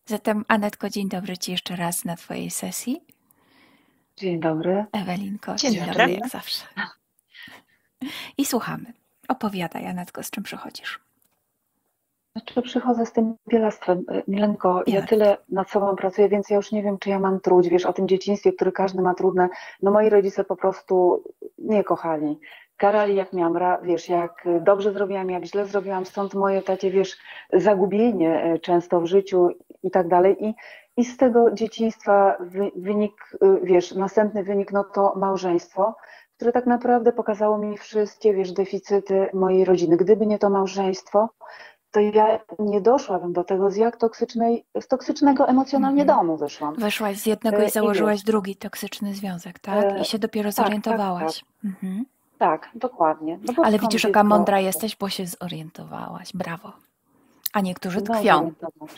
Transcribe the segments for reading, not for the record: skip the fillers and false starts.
Zatem Anetko, dzień dobry Ci jeszcze raz na Twojej sesji. Dzień dobry. Ewelinko, Dzień dzień dobry. dobry jak zawsze. I słuchamy. Opowiadaj, Anetko, z czym przychodzisz? Znaczy przychodzę z tym bielactwem. Milenko, ja Bielactwo. tyle nad sobą pracuję, więc ja już nie wiem, czy ja mam truć, wiesz, o tym dzieciństwie, które każdy ma trudne. No moi rodzice po prostu nie kochali. Karali jak miałam, wiesz, jak dobrze zrobiłam, jak źle zrobiłam, stąd moje takie, wiesz, zagubienie często w życiu i tak dalej. I z tego dzieciństwa wynik, wiesz, następny wynik, no to małżeństwo, które tak naprawdę pokazało mi wszystkie, wiesz, deficyty mojej rodziny. Gdyby nie to małżeństwo, to ja nie doszłabym do tego, z toksycznego emocjonalnie domu wyszłam. Wyszłaś z jednego i założyłaś drugi toksyczny związek, tak? I się dopiero zorientowałaś. Tak, dokładnie. No ale widzisz, jaka mądra jesteś, bo się zorientowałaś. Brawo. A niektórzy tkwią.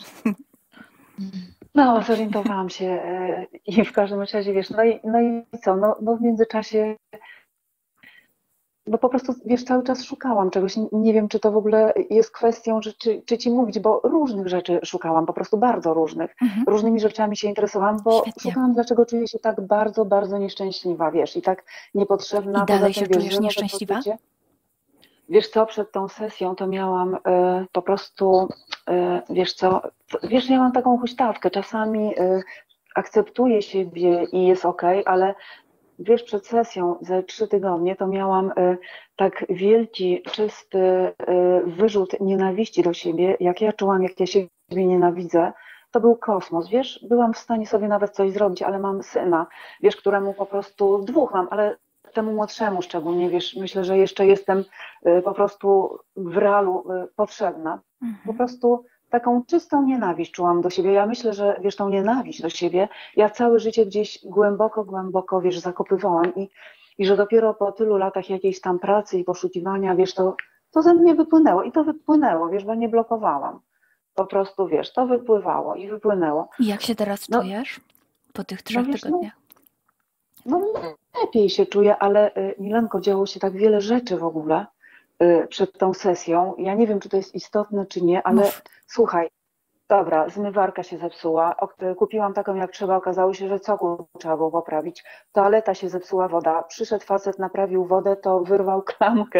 No, zorientowałam się i w każdym razie, wiesz, no i co, no w międzyczasie, bo po prostu, wiesz, cały czas szukałam czegoś, nie wiem, czy to w ogóle jest kwestią, czy ci mówić, bo różnych rzeczy szukałam, po prostu bardzo różnych. Różnymi rzeczami się interesowałam, bo szukałam, dlaczego czuję się tak bardzo, bardzo nieszczęśliwa, wiesz, i tak niepotrzebna. I dalej się czujesz nieszczęśliwa? Wiesz co, przed tą sesją to miałam po prostu, wiesz co, wiesz, ja mam taką huśtawkę, czasami akceptuję siebie i jest okej, ale wiesz, przed sesją ze 3 tygodnie to miałam tak wielki, czysty wyrzut nienawiści do siebie, jak ja czułam, jak ja siebie nienawidzę. To był kosmos, wiesz, byłam w stanie sobie nawet coś zrobić, ale mam syna, wiesz, któremu po prostu 2 mam, ale temu młodszemu szczególnie, wiesz, myślę, że jeszcze jestem po prostu w realu potrzebna. Po prostu taką czystą nienawiść czułam do siebie. Ja myślę, że wiesz, tą nienawiść do siebie, ja całe życie gdzieś głęboko, głęboko, wiesz, zakopywałam i że dopiero po tylu latach jakiejś tam pracy i poszukiwania, wiesz, to ze mnie wypłynęło i to wypłynęło, wiesz, bo nie blokowałam. Po prostu, wiesz, to wypływało i wypłynęło. I jak się teraz czujesz po tych 3 tygodniach? No lepiej się czuję, ale Milenko, działo się tak wiele rzeczy w ogóle przed tą sesją. Ja nie wiem, czy to jest istotne, czy nie, ale słuchaj, dobra, zmywarka się zepsuła, kupiłam taką jak trzeba, okazało się, że cokół trzeba było poprawić, toaleta się zepsuła, woda, przyszedł facet, naprawił wodę, to wyrwał klamkę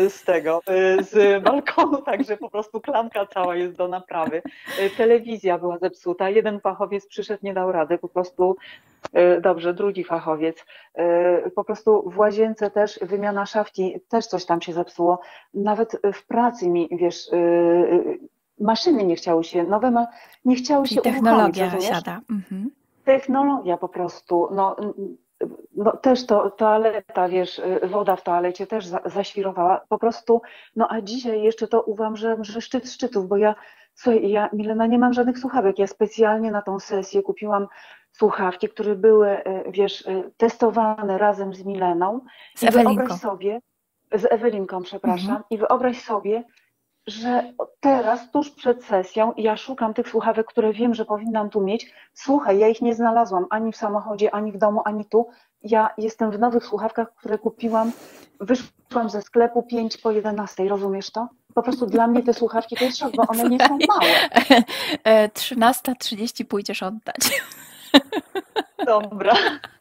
z balkonu, także po prostu klamka cała jest do naprawy. Telewizja była zepsuta, jeden fachowiec przyszedł, nie dał rady, po prostu dobrze, drugi fachowiec. Po prostu w łazience też wymiana szafki, też coś tam się zepsuło. Nawet w pracy mi, wiesz, maszyny nie chciały się, nie chciały się uruchomić. Technologia siada. Technologia po prostu, no też to toaleta, wiesz, woda w toalecie też zaświrowała. Po prostu, a dzisiaj jeszcze to uważam, że szczyt szczytów, bo słuchaj, Milena, nie mam żadnych słuchawek. Ja specjalnie na tą sesję kupiłam słuchawki, które były, wiesz, testowane razem z Mileną. Z Ewelinką. Z Ewelinką, przepraszam. I wyobraź sobie, że teraz, tuż przed sesją, ja szukam tych słuchawek, które wiem, że powinnam tu mieć. Słuchaj, ja ich nie znalazłam ani w samochodzie, ani w domu, ani tu. Ja jestem w nowych słuchawkach, które kupiłam. Wyszłam ze sklepu 5 po 11, rozumiesz to? Po prostu dla mnie te słuchawki to jest szok, bo one nie są małe. 13:30 pójdziesz oddać. Dobra.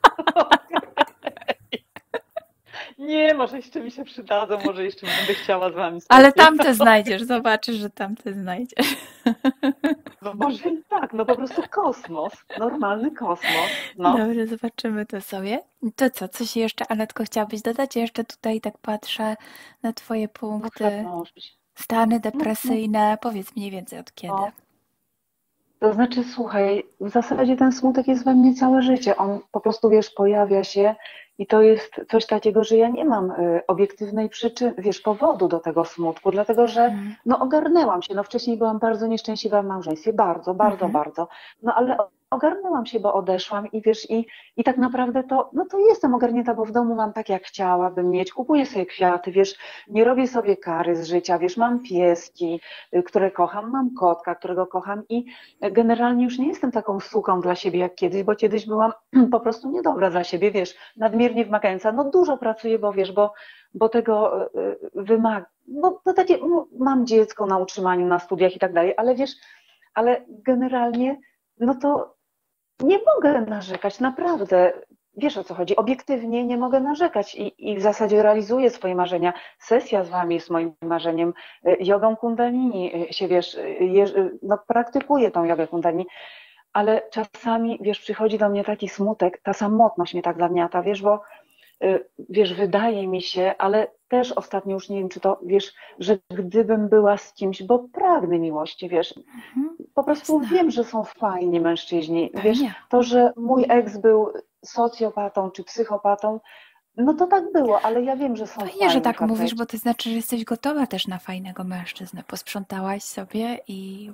Nie, może jeszcze mi się przydadzą, może jeszcze będę chciała z wami spotkać. Ale tamte znajdziesz, zobaczysz, że tamte znajdziesz. No może i tak, po prostu kosmos, normalny kosmos. No. Dobrze, zobaczymy to sobie. To co, coś jeszcze, Anetko, chciałabyś dodać? Ja jeszcze tutaj tak patrzę na twoje punkty. Stany depresyjne, powiedz mniej więcej od kiedy. To znaczy, słuchaj, w zasadzie ten smutek jest we mnie całe życie. On po prostu, wiesz, pojawia się i to jest coś takiego, że ja nie mam obiektywnej przyczyny, wiesz, powodu do tego smutku, dlatego że ogarnęłam się. Wcześniej byłam bardzo nieszczęśliwa w małżeństwie, bardzo, bardzo. Ale ogarnęłam się, bo odeszłam i wiesz, i tak naprawdę to jestem ogarnięta, bo w domu mam tak, jak chciałabym mieć, kupuję sobie kwiaty, wiesz, nie robię sobie kary z życia, wiesz, mam pieski, które kocham, mam kotka, którego kocham i generalnie już nie jestem taką suką dla siebie jak kiedyś, bo kiedyś byłam po prostu niedobra dla siebie, wiesz, nadmiernie wymagająca, dużo pracuję, bo wiesz, bo tego wymaga, mam dziecko na utrzymaniu, na studiach i tak dalej, ale wiesz, ale generalnie, no to nie mogę narzekać, naprawdę. Wiesz, o co chodzi? Obiektywnie nie mogę narzekać i w zasadzie realizuję swoje marzenia. Sesja z wami jest moim marzeniem. Jogą kundalini się, wiesz, no, praktykuję tą jogę kundalini, ale czasami, wiesz, przychodzi do mnie taki smutek, ta samotność mnie tak zagniata, wiesz, bo wiesz, wydaje mi się, ale też ostatnio już nie wiem, czy to, wiesz, że gdybym była z kimś, bo pragnę miłości, wiesz, po prostu Jasne. wiem, że są fajni mężczyźni, wiesz, Pewnie. to, że mój ex był socjopatą czy psychopatą, no to tak było, ale ja wiem, że są Fajnie, że fajni tak mówisz, faceci. bo to znaczy, że jesteś gotowa też na fajnego mężczyznę. Posprzątałaś sobie i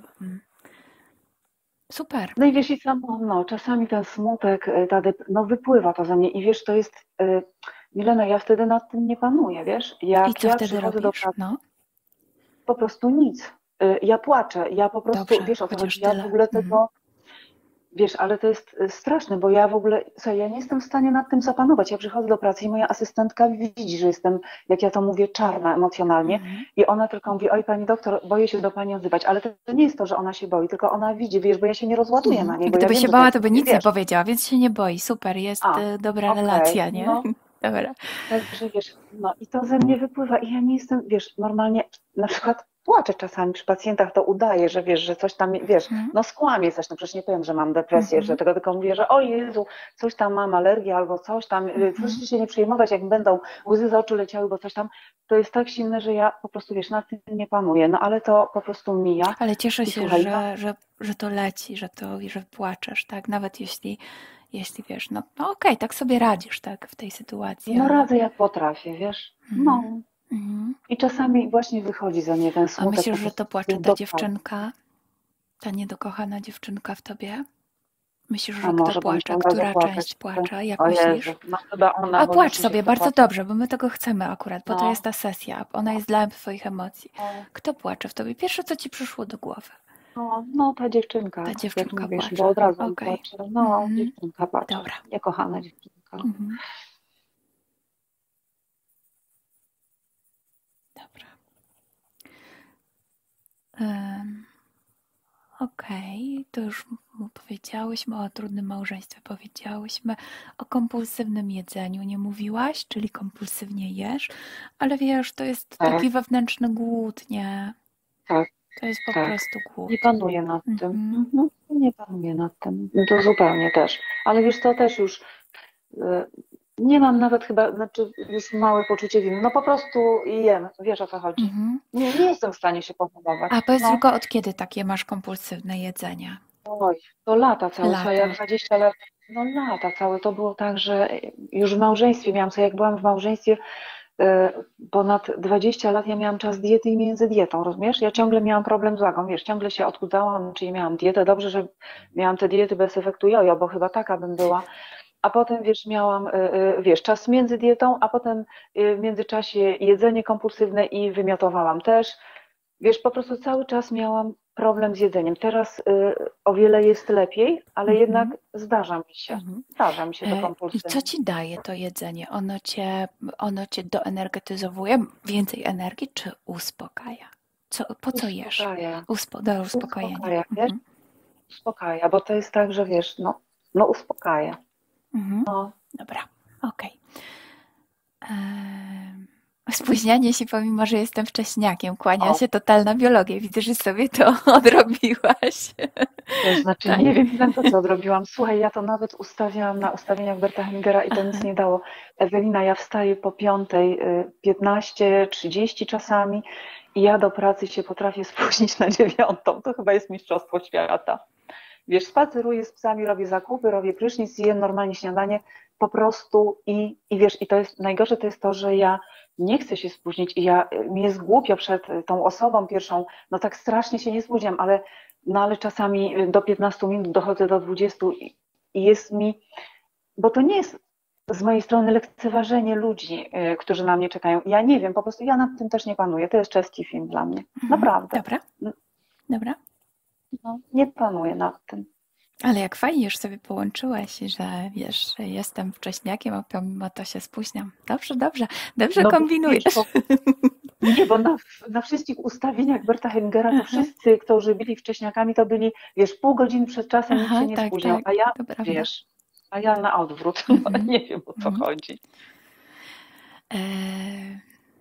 super. No i wiesz, i samo, no, czasami ten smutek, no wypływa to ze mnie i wiesz, to jest, Milena, ja wtedy nad tym nie panuję, wiesz, I jak co ja wtedy przychodzę do robisz? pracy, No, po prostu nic. Ja płaczę, ja po prostu, dobrze, wiesz o co chociaż chodzi, ja w tyle. ogóle tego, wiesz, ale to jest straszne, bo ja w ogóle, słuchaj, ja nie jestem w stanie nad tym zapanować. Ja przychodzę do pracy i moja asystentka widzi, że jestem, jak ja to mówię, czarna emocjonalnie i ona tylko mówi, oj pani doktor, boję się do pani odzywać, ale to nie jest to, że ona się boi, tylko ona widzi, wiesz, bo ja się nie rozładuję na niej, bo ja Gdyby wiem, się że to bała, jest, to by nic nie wiesz, powiedziała, więc się nie boi. Super, jest dobra okej, relacja, nie? no. Dobra. Także wiesz, no i to ze mnie wypływa i ja nie jestem, wiesz, normalnie na przykład płaczę czasami przy pacjentach, to udaję, że wiesz, że coś tam, wiesz, no skłamię coś, no przecież nie powiem, że mam depresję, że tego tylko mówię, że o Jezu, coś tam mam alergię albo coś tam, proszę się nie przejmować, jak będą łzy z oczu leciały, bo coś tam, to jest tak silne, że ja po prostu, wiesz, nad tym nie panuję, no ale to po prostu mija Ale cieszę i się, słuchaj, no, że to leci, że płaczesz, tak? Nawet jeśli wiesz, no okej, tak sobie radzisz, tak, w tej sytuacji, no ale radzę jak potrafię, wiesz, no i czasami właśnie wychodzi ze mnie ten a smutek po myślisz, że prostu to płacze ta do pału. dziewczynka, ta niedokochana dziewczynka w tobie? Myślisz, A że kto może bym płacze? ciągle Która zapłakać. część płacze? Jak O Jezu, myślisz? no chyba ona, A bo już płacz mi się sobie, chce bardzo płakać. dobrze, bo my tego chcemy akurat, bo to jest No, ta sesja. Ona jest dla twoich emocji. no, Kto płacze w tobie? Pierwsze, co ci przyszło do głowy. no, ta dziewczynka, Ta jak dziewczynka mówisz, bo płacze. od razu mi Okej. płacze. No, dziewczynka płacze, Dobra. niekochana dziewczynka. Mhm. Dobra. Em, Okej, to już powiedziałyśmy o trudnym małżeństwie, powiedziałyśmy o kompulsywnym jedzeniu, nie mówiłaś, czyli kompulsywnie jesz, ale wiesz, to jest Tak, taki wewnętrzny głód, nie? tak, To jest po tak. prostu Nie głód. panuję nad tym. Mhm. Nie panuję nad tym. No to zupełnie też. Ale wiesz, to też już nie mam nawet chyba, znaczy już małe poczucie winy. No po prostu jem, wiesz o co chodzi. Mhm. Nie jestem w stanie się A pochować. powiedz No. tylko, od kiedy takie masz kompulsywne jedzenie? Oj, to lata całe, słuchaj, jak Lata. 20 lat, no lata całe, to było tak, że już w małżeństwie miałam, co jak byłam w małżeństwie ponad 20 lat, ja miałam czas diety i między dietą, rozumiesz? Ja ciągle miałam problem z wagą, wiesz, ciągle się odchudzałam, czyli miałam dietę, dobrze, że miałam te diety bez efektu jojo, bo chyba taka bym była, a potem, wiesz, miałam, wiesz, czas między dietą, a potem w międzyczasie jedzenie kompulsywne i wymiotowałam też. Wiesz, po prostu cały czas miałam problem z jedzeniem. Teraz o wiele jest lepiej, ale jednak Mhm. zdarza mi się. Mhm. Zdarza mi się to I co kompulsywnie. ci daje to jedzenie? Ono cię doenergetyzowuje, więcej energii, czy uspokaja? Po co jesz? Uspokaja, Do uspokojenia. uspokaja, wiesz? Mhm. Uspokaja, bo to jest tak, że wiesz, no uspokaja. Mhm. No, Dobra, okej. Spóźnianie się, pomimo że jestem wcześniakiem, kłania o, się totalna biologia. Widzę, że sobie to odrobiłaś. to znaczy Tak. nie wiem, ile to co zrobiłam. Słuchaj, ja to nawet ustawiałam na ustawieniach Berta Hengera i to Aha. nic nie dało. Ewelina, ja wstaję po 5:00, 15:30 czasami i ja do pracy się potrafię spóźnić na 9:00. To chyba jest mistrzostwo świata. Wiesz, spaceruję z psami, robię zakupy, robię prysznic, jem normalnie śniadanie, po prostu i wiesz, i to jest najgorsze to jest to, że ja nie chcę się spóźnić i mi jest głupio przed tą osobą pierwszą, no tak strasznie się nie spóźniam, ale czasami do 15 minut dochodzę do 20 i jest mi, bo to nie jest z mojej strony lekceważenie ludzi, którzy na mnie czekają. Ja nie wiem, po prostu ja nad tym też nie panuję. To jest czeski film dla mnie. Mhm. Naprawdę. Dobra, dobra. No, nie panuję nad tym. Ale jak fajnie już sobie połączyłaś, że wiesz, że jestem wcześniakiem, a pomimo to się spóźniam. Dobrze, dobrze, dobrze No bo wiesz, kombinujesz. nie, bo na wszystkich ustawieniach Berta Hengera to Aha, wszyscy, którzy byli wcześniakami, to byli, wiesz, pół godziny przed czasem nikt się aha, nie tak, spóźniał, tak, a ja, to prawda. wiesz, a ja na odwrót, Mhm, nie wiem o co mhm. chodzi. Eee,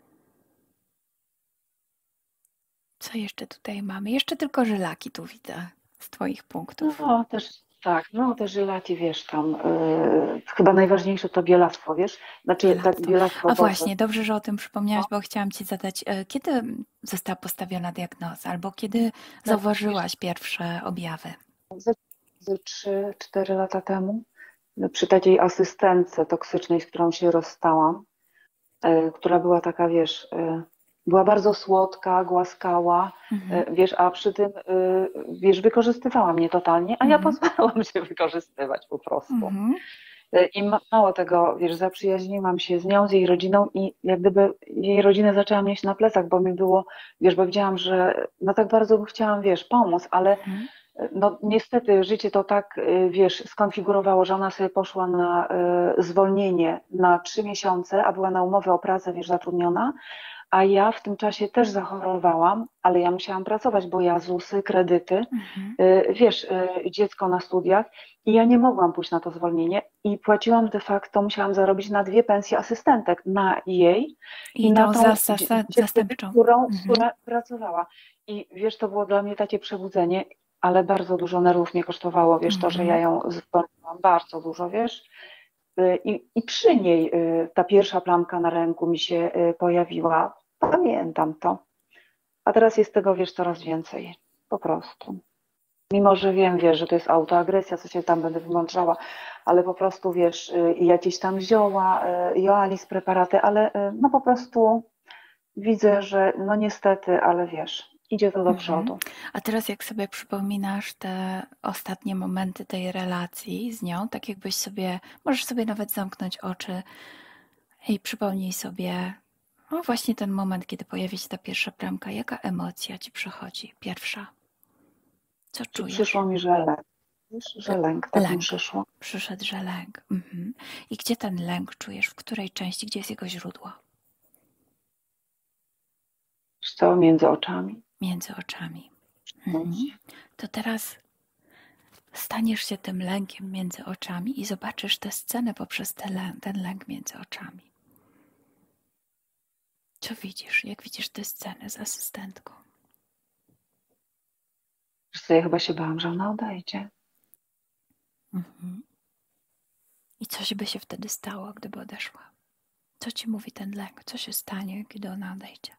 Co jeszcze tutaj mamy? Jeszcze tylko żylaki tu widzę z Twoich punktów. No też tak, no te żylaki, wiesz, tam chyba najważniejsze to bielactwo, wiesz, znaczy tak Bielactwo. bielactwo A Boże. właśnie, dobrze, że o tym przypomniałaś, No, bo chciałam Ci zadać, kiedy została postawiona diagnoza, albo kiedy tak, wiesz, zauważyłaś pierwsze objawy? ze 3-4 lata temu przy takiej asystentce toksycznej, z którą się rozstałam, która była taka, wiesz, była bardzo słodka, głaskała, Mhm, wiesz, a przy tym, wiesz, wykorzystywała mnie totalnie, a ja mhm, pozwalałam się wykorzystywać po prostu. mhm, I mało tego, wiesz, zaprzyjaźniłam się z nią, z jej rodziną i jak gdyby jej rodzinę zaczęłam mieć na plecach, bo mi było, wiesz, bo widziałam, że no tak bardzo chciałam, wiesz, pomóc, ale mhm, no niestety życie to tak, wiesz, skonfigurowało, że ona sobie poszła na zwolnienie na 3 miesiące, a była na umowę o pracę, wiesz, zatrudniona, a ja w tym czasie też zachorowałam, ale ja musiałam pracować, bo ja ZUS-y, kredyty, mhm. wiesz, dziecko na studiach i ja nie mogłam pójść na to zwolnienie i płaciłam de facto, musiałam zarobić na 2 pensje asystentek, na jej i I na tą tą dziewczynę, zastępczą. Mhm, która pracowała. I wiesz, to było dla mnie takie przebudzenie, ale bardzo dużo nerwów mnie kosztowało, wiesz, to, że ja mhm, ją zwolniłam, bardzo dużo, wiesz. I przy niej ta pierwsza plamka na ręku mi się pojawiła. Pamiętam to. A teraz jest tego, wiesz, coraz więcej. Po prostu. Mimo, że wiem, wiesz, że to jest autoagresja, co się tam będę wymądrzała, ale po prostu, wiesz, jakieś tam zioła, Joalis, preparaty, ale no po prostu widzę, że no niestety, ale wiesz, idzie to do mhm. przodu. A teraz jak sobie przypominasz te ostatnie momenty tej relacji z nią, tak jakbyś sobie, możesz sobie nawet zamknąć oczy i przypomnij sobie, no właśnie ten moment, kiedy pojawi się ta pierwsza plamka, jaka emocja ci przychodzi? Pierwsza. Co Przyszło czujesz? mi, że lęk, wiesz, że lęk tak mi Lęk. przyszło. Przyszedł, że lęk. Mhm. I gdzie ten lęk czujesz? W której części? Gdzie jest jego źródło? Wiesz co, między oczami. Między oczami. Mhm. To teraz staniesz się tym lękiem między oczami i zobaczysz tę scenę poprzez ten lęk między oczami. Co widzisz? Jak widzisz tę scenę z asystentką? Wiesz co, ja chyba się bałam, że ona odejdzie. Mhm. I coś by się wtedy stało, gdyby odeszła? Co ci mówi ten lęk? Co się stanie, kiedy ona odejdzie?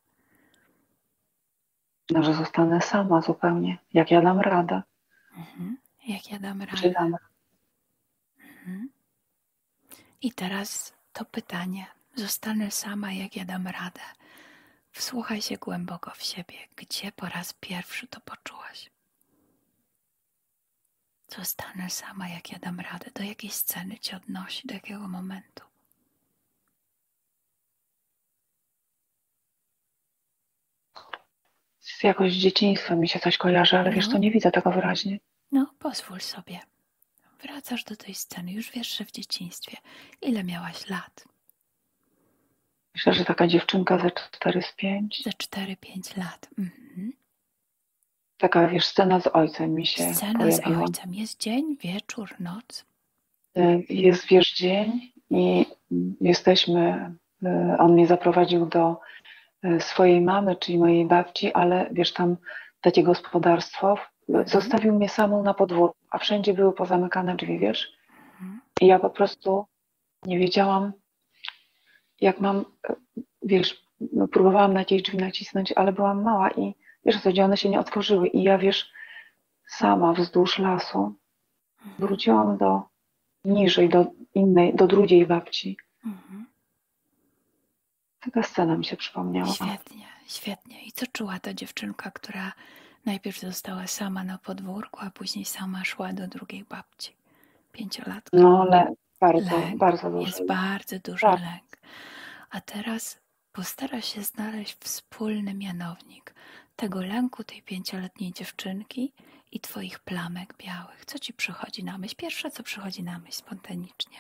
No, że zostanę sama zupełnie. Jak ja dam radę. Mhm. Jak ja dam Czy radę? dam radę? Mhm. I teraz to pytanie. Zostanę sama, jak ja dam radę. Wsłuchaj się głęboko w siebie. Gdzie po raz pierwszy to poczułaś? Zostanę sama, jak ja dam radę. Do jakiej sceny cię odnosi? Do jakiego momentu? Jakoś z dzieciństwa mi się coś kojarzy, ale wiesz, to No, nie widzę tego wyraźnie. no, pozwól sobie. Wracasz do tej sceny. Już wiesz, że w dzieciństwie. Ile miałaś lat? Myślę, że taka dziewczynka ze 4 z 5. Ze 4-5 lat. Mhm. Taka, wiesz, scena z ojcem mi się Scena z pojawiła. ojcem. Jest dzień, wieczór, noc. Jest, wiesz, dzień i jesteśmy, on mnie zaprowadził do swojej mamy, czyli mojej babci, ale wiesz, tam takie gospodarstwo, Mhm. zostawił mnie samą na podwórku, a wszędzie były pozamykane drzwi, wiesz? Mhm. I ja po prostu nie wiedziałam, jak mam, wiesz, no, próbowałam na jakieś drzwi nacisnąć, ale byłam mała i wiesz, co, one się nie otworzyły i ja, wiesz, sama wzdłuż lasu Mhm. wróciłam do niżej, do innej, do drugiej babci. Mhm. Taka scena mi się przypomniała. Świetnie, świetnie. I co czuła ta dziewczynka, która najpierw została sama na podwórku, a później sama szła do drugiej babci? Pięciolatka. No, ale bardzo, Lęk. bardzo dużo. Jest bardzo duży Tak, lęk. A teraz postara się znaleźć wspólny mianownik tego lęku tej 5-letniej dziewczynki i twoich plamek białych. Co ci przychodzi na myśl? Pierwsze, co przychodzi na myśl spontanicznie.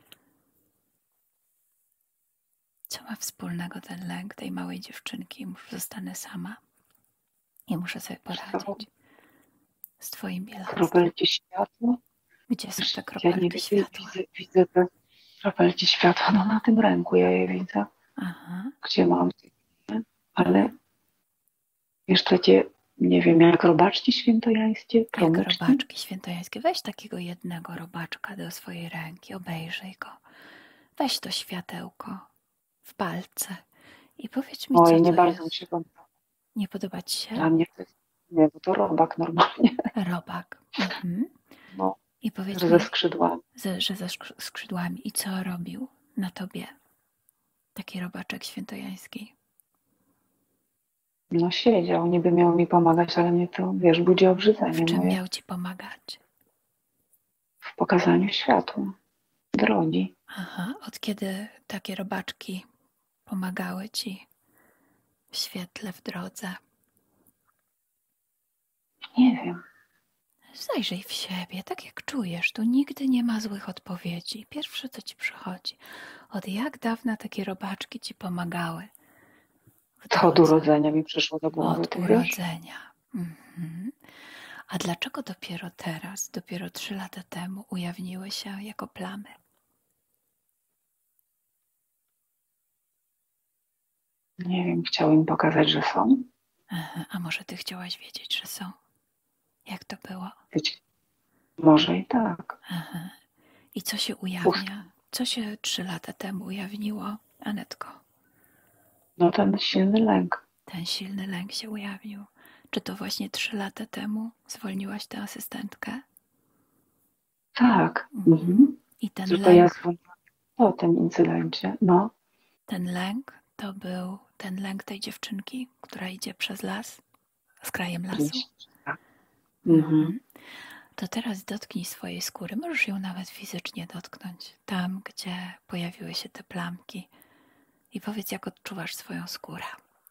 Co ma wspólnego ten lęk tej małej dziewczynki? Już zostanę sama i muszę sobie poradzić z twoim bielactwem. Kropelki światła. Gdzie są te Ja kropelki nie światła? widzę te kropelki światła. No na tym ręku ja je widzę. Aha. Gdzie mam? Ale wiesz, takie, nie wiem, jak robaczki świętojańskie, Jak promyczki. robaczki świętojańskie. Weź takiego jednego robaczka do swojej ręki, obejrzyj go. Weź to światełko w palce i powiedz mi, co Oj, nie to bardzo mi jest. się podoba. Nie podoba ci się? Dla mnie to jest, nie, bo to robak normalnie. Robak. No, I powiedz że ze mi, skrzydłami. że ze skrzydłami. I co robił na tobie taki robaczek świętojański? No siedział, niby miał mi pomagać, ale mnie to, wiesz, budzi obrzydzenie W czym moje. miał ci pomagać? W pokazaniu światła, drogi. Aha, od kiedy takie robaczki pomagały ci w świetle, w drodze? Nie wiem. Zajrzyj w siebie, tak jak czujesz. Tu nigdy nie ma złych odpowiedzi. Pierwsze, co ci przychodzi. Od jak dawna takie robaczki ci pomagały? To od urodzenia mi przyszło do głowy, Od ty wiesz? urodzenia. A dlaczego dopiero teraz, dopiero 3 lata temu ujawniły się jako plamy? Nie wiem, chciał im pokazać, że są. Aha, a może ty chciałaś wiedzieć, że są? Jak to było? Być może i tak. Aha. I co się ujawnia? Co się 3 lata temu ujawniło, Anetko? No ten silny lęk. Ten silny lęk się ujawnił. Czy to właśnie 3 lata temu zwolniłaś tę asystentkę? Tak. Mhm. I ten Tylko ja lęk, zwolniłam po tym incydencie. No, ten lęk to był ten lęk tej dziewczynki, która idzie przez las, z krajem lasu. tak. Mhm. To teraz dotknij swojej skóry. Możesz ją nawet fizycznie dotknąć. Tam, gdzie pojawiły się te plamki. I powiedz, jak odczuwasz swoją skórę.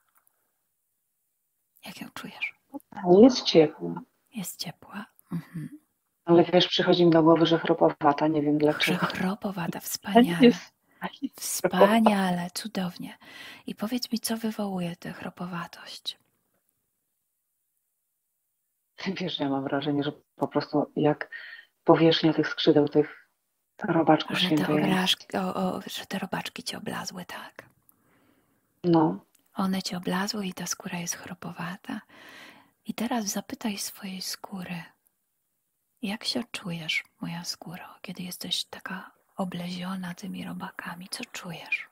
Jak ją czujesz? Jest ciepła. Jest ciepła. Ale wiesz, przychodzi mi do głowy, że chropowata. Nie wiem Że dlaczego. chropowata, wspaniale. Wspaniale, cudownie. I powiedz mi, co wywołuje tę chropowatość? Wiesz, ja mam wrażenie, że po prostu jak powierzchnia tych skrzydeł, tych robaczków świętojańskich. Że te robaczki cię oblazły, tak? No, One cię oblazły i ta skóra jest chropowata. I teraz zapytaj swojej skóry, jak się czujesz, moja skóro, kiedy jesteś taka obleziona tymi robakami? Co czujesz?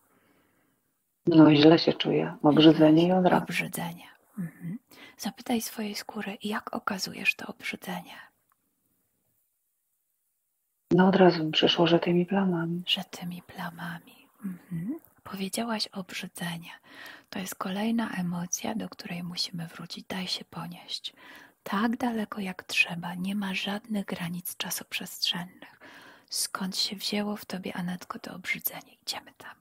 no źle się czuję. Obrzydzenie i odra. Obrzydzenie. Zapytaj swojej skóry, jak okazujesz to obrzydzenie? No od razu mi przyszło, że tymi plamami. Że tymi plamami. Powiedziałaś obrzydzenie. To jest kolejna emocja, do której musimy wrócić. Daj się ponieść. Tak daleko jak trzeba. Nie ma żadnych granic czasoprzestrzennych. Skąd się wzięło w tobie, Anetko, to obrzydzenie? Idziemy tam.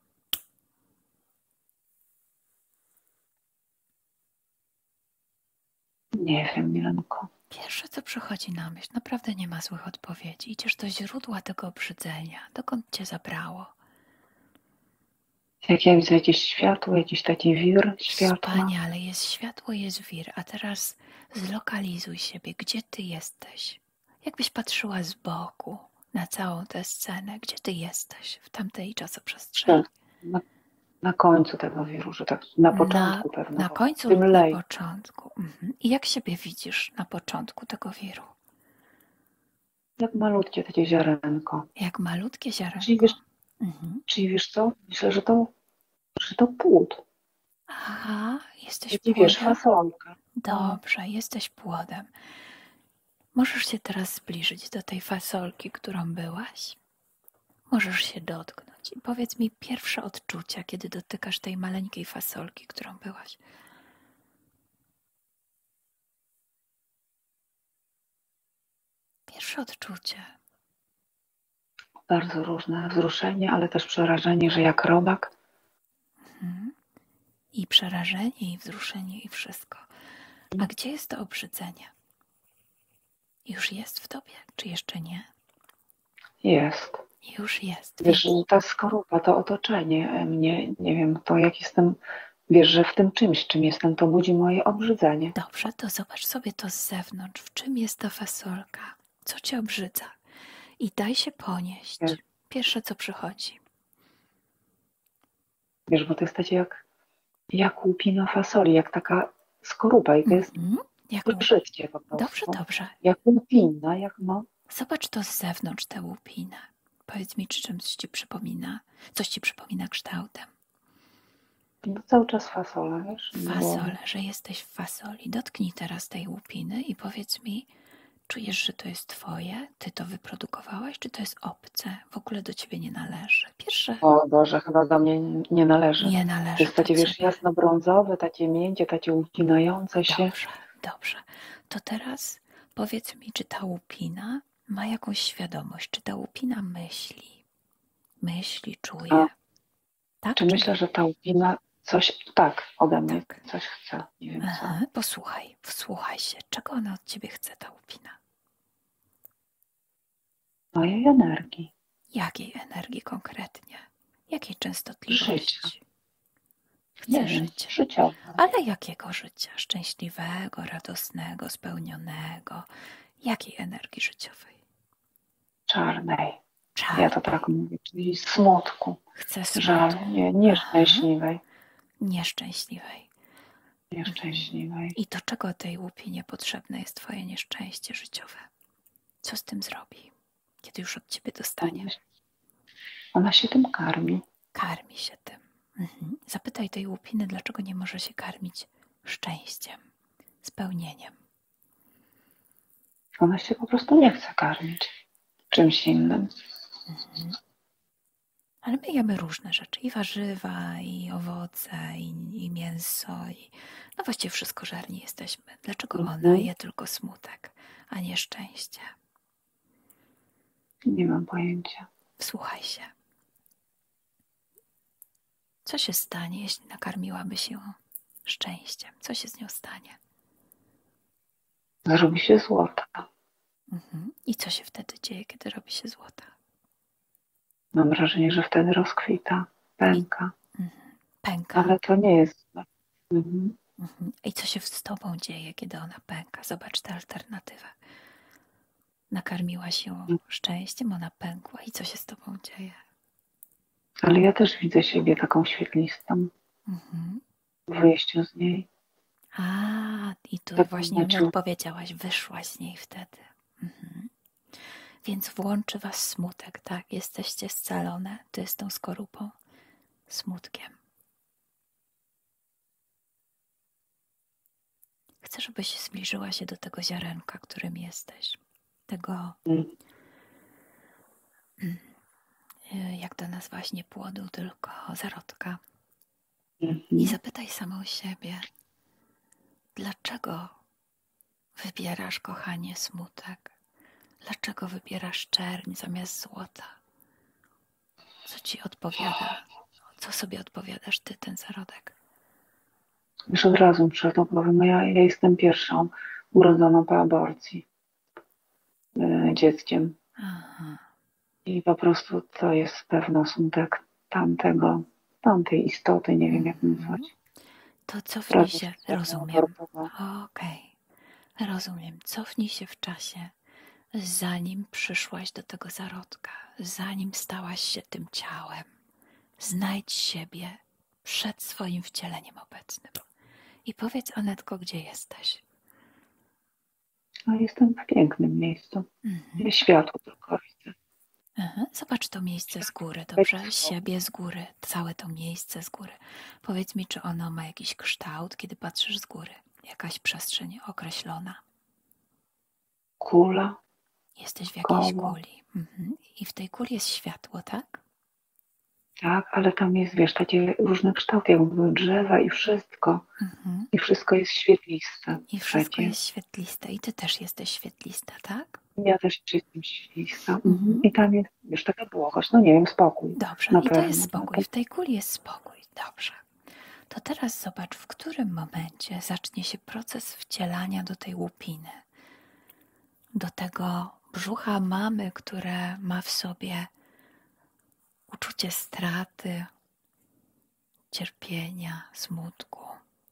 Nie wiem, Milenko. Pierwsze, co przychodzi na myśl, naprawdę nie ma złych odpowiedzi. Idziesz do źródła tego obrzydzenia. Dokąd cię zabrało? Jak ja widzę jakieś światło, jakiś taki wir światła. Wspaniale, jest światło, jest wir. A teraz zlokalizuj siebie. Gdzie ty jesteś? Jakbyś patrzyła z boku na całą tę scenę. Gdzie ty jesteś w tamtej czasoprzestrzeni? Na końcu tego wiru, że tak na początku pewno. Na końcu lub na początku. I jak siebie widzisz na początku tego wiru? Jak malutkie takie ziarenko. Jak malutkie ziarenko. Czyli wiesz co? Myślę, że to płód. Aha, jesteś Taki, płodem. wiesz, fasolka. Dobrze, jesteś płodem. Możesz się teraz zbliżyć do tej fasolki, którą byłaś? Możesz się dotknąć. I powiedz mi pierwsze odczucia, kiedy dotykasz tej maleńkiej fasolki, którą byłaś. Pierwsze odczucie. Bardzo różne. Wzruszenie, ale też przerażenie, że jak robak. I przerażenie, i wzruszenie, i wszystko. A gdzie jest to obrzydzenie? już jest w tobie, czy jeszcze nie? Jest. Już jest. Wiesz, ta skorupa, to otoczenie mnie, nie wiem, to jak jestem, wiesz, że w tym czymś, czym jestem, to budzi moje obrzydzenie. Dobrze, to zobacz sobie to z zewnątrz. W czym jest ta fasolka? Co cię obrzydza? I daj się ponieść. Pierwsze, co przychodzi. Wiesz, bo to jest takie jak łupina fasoli, jak taka skorupa i to jest brzydkie po prostu. Dobrze. Jak łupina, jak no. Zobacz to z zewnątrz, tę łupinę. Powiedz mi, czy czymś ci przypomina, coś ci przypomina kształtem. No cały czas fasola, wiesz? Fasole, że jesteś w fasoli. Dotknij teraz tej łupiny i powiedz mi, czujesz, że to jest twoje? Ty to wyprodukowałaś, czy to jest obce? W ogóle do ciebie nie należy. Pierwsze... O Boże, chyba do mnie nie należy. Nie należy. To jest takie, wiesz, jasno-brązowe, takie miękkie, takie ucinające się. Dobrze. To teraz powiedz mi, czy ta łupina ma jakąś świadomość? Czy ta łupina myśli, czuje? Tak? Czy myślę, że ta łupina coś, ode mnie coś chce? Nie wiem co. Posłuchaj, wsłuchaj się. Czego ona od ciebie chce, ta łupina? Mojej energii. Jakiej energii konkretnie? Jakiej częstotliwości? Życia. Chce życia. Życiowe. Ale jakiego życia? Szczęśliwego, radosnego, spełnionego? Jakiej energii życiowej? Czarnej. Ja to tak mówię, czyli smutku. Chcę żal, nieszczęśliwej. Nieszczęśliwej. Nieszczęśliwej. I do czego tej łupinie potrzebne jest twoje nieszczęście życiowe? Co z tym zrobi, kiedy już od ciebie dostanie? Ona się tym karmi. Karmi się tym. Zapytaj tej łupiny, dlaczego nie może się karmić szczęściem, spełnieniem. Ona się po prostu nie chce karmić czymś innym. Ale my jemy różne rzeczy, i warzywa, i owoce, i mięso, no właściwie wszystko żarni jesteśmy. Dlaczego ona je tylko smutek, a nie szczęście? Nie mam pojęcia. Wsłuchaj się. Co się stanie, jeśli nakarmiłabyś ją szczęściem? Co się z nią stanie? Robi się złota. I co się wtedy dzieje, kiedy robi się złota? Mam wrażenie, że wtedy rozkwita, pęka. Pęka. Ale to nie jest. I co się z tobą dzieje, kiedy ona pęka? Zobacz tę alternatywę. Nakarmiłaś ją szczęściem, ona pękła. I co się z tobą dzieje? Ale ja też widzę siebie taką świetlistą. W wyjściu z niej. I tu właśnie mi odpowiedziałaś. Wyszłaś z niej wtedy. Więc włączy was smutek, tak? Jesteście scalone. Ty z tą skorupą. Smutkiem. Chcę, żebyś zbliżyła się do tego ziarenka, którym jesteś. Tego, jak to nazwałaś, nie płodu, tylko zarodka. I zapytaj samą siebie, dlaczego wybierasz, kochanie, smutek? Dlaczego wybierasz czerń zamiast złota? Co ci odpowiada? Co sobie odpowiadasz ty, ten zarodek? Już od razu przed to powiem, ja jestem pierwszą urodzoną po aborcji dzieckiem. I po prostu to jest pewno smutek tamtej istoty, nie wiem jak nazwać. To cofnij się, rozumiem. Okej. Rozumiem. Cofnij się w czasie, zanim przyszłaś do tego zarodka, zanim stałaś się tym ciałem. Znajdź siebie przed swoim wcieleniem obecnym. I powiedz, Anetko, gdzie jesteś? Jestem w pięknym miejscu. Światło tylko widzę. Zobacz to miejsce z góry, dobrze? Siebie z góry, całe to miejsce z góry. Powiedz mi, czy ono ma jakiś kształt, kiedy patrzysz z góry? Jakaś przestrzeń określona? Kula. Jesteś w jakiejś kuli. I w tej kuli jest światło, tak? Tak, ale tam jest, wiesz, takie różne kształty, jakby były drzewa i wszystko. I wszystko jest świetliste. I wszystko jest świetliste. I ty też jesteś świetlista, tak? Ja też jestem świetlista. I tam jest, wiesz, taka błogość, no nie wiem, spokój. Dobrze, i to jest spokój. W tej kuli jest spokój. Dobrze. To teraz zobacz, w którym momencie zacznie się proces wcielania do tej łupiny. do tego brzucha mamy, które ma w sobie uczucie straty, cierpienia, smutku.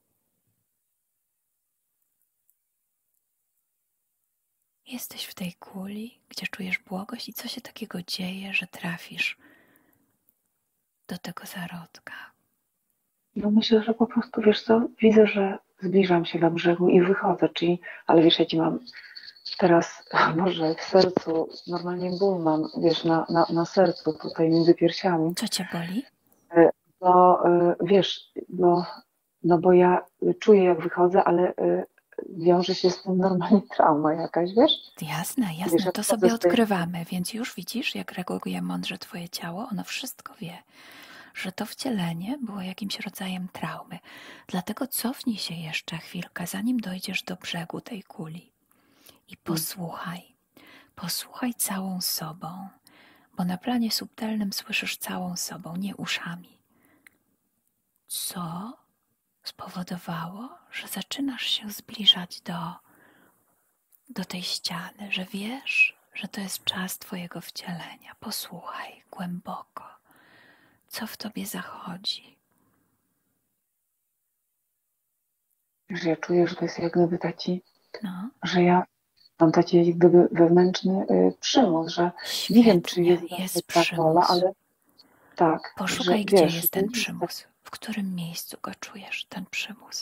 Jesteś w tej kuli, gdzie czujesz błogość i co się takiego dzieje, że trafisz do tego zarodka? No myślę, że po prostu, wiesz co, widzę, że zbliżam się do brzegu i wychodzę, ale wiesz, ja ci mam teraz, może w sercu, normalnie ból mam, wiesz, na sercu, tutaj między piersiami. Co cię boli? Bo wiesz, no bo ja czuję, jak wychodzę, ale wiąże się z tym normalnie trauma jakaś, wiesz? Jasne, Wiesz, jak to wchodzę sobie z tej... odkrywamy, więc już widzisz, jak reaguje mądrze twoje ciało, ono wszystko wie, że to wcielenie było jakimś rodzajem traumy. Dlatego cofnij się jeszcze chwilkę, zanim dojdziesz do brzegu tej kuli i posłuchaj całą sobą, bo na planie subtelnym słyszysz całą sobą, nie uszami. Co spowodowało, że zaczynasz się zbliżać do tej ściany, że wiesz, że to jest czas twojego wcielenia. Posłuchaj głęboko, co w tobie zachodzi. Że ja czuję, że to jest jak gdyby No, że ja mam taki jak gdyby wewnętrzny przymus, że nie wiem, czy świetnie, jest we mnie jest ta wola, przymus. ale tak, że Poszukaj, gdzie wiesz, jest że ten jest tak, przymus. W którym miejscu go czujesz, ten przymus.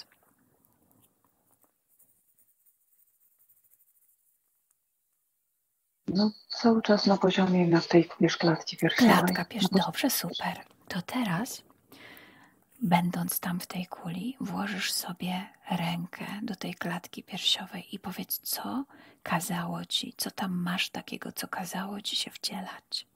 no, cały czas na poziomie na tej, wiesz, klatki piersiowej. Klatka dobrze, super. To teraz, będąc tam w tej kuli, włożysz sobie rękę do tej klatki piersiowej i powiedz, co kazało ci, co tam masz takiego, co kazało ci się wcielać.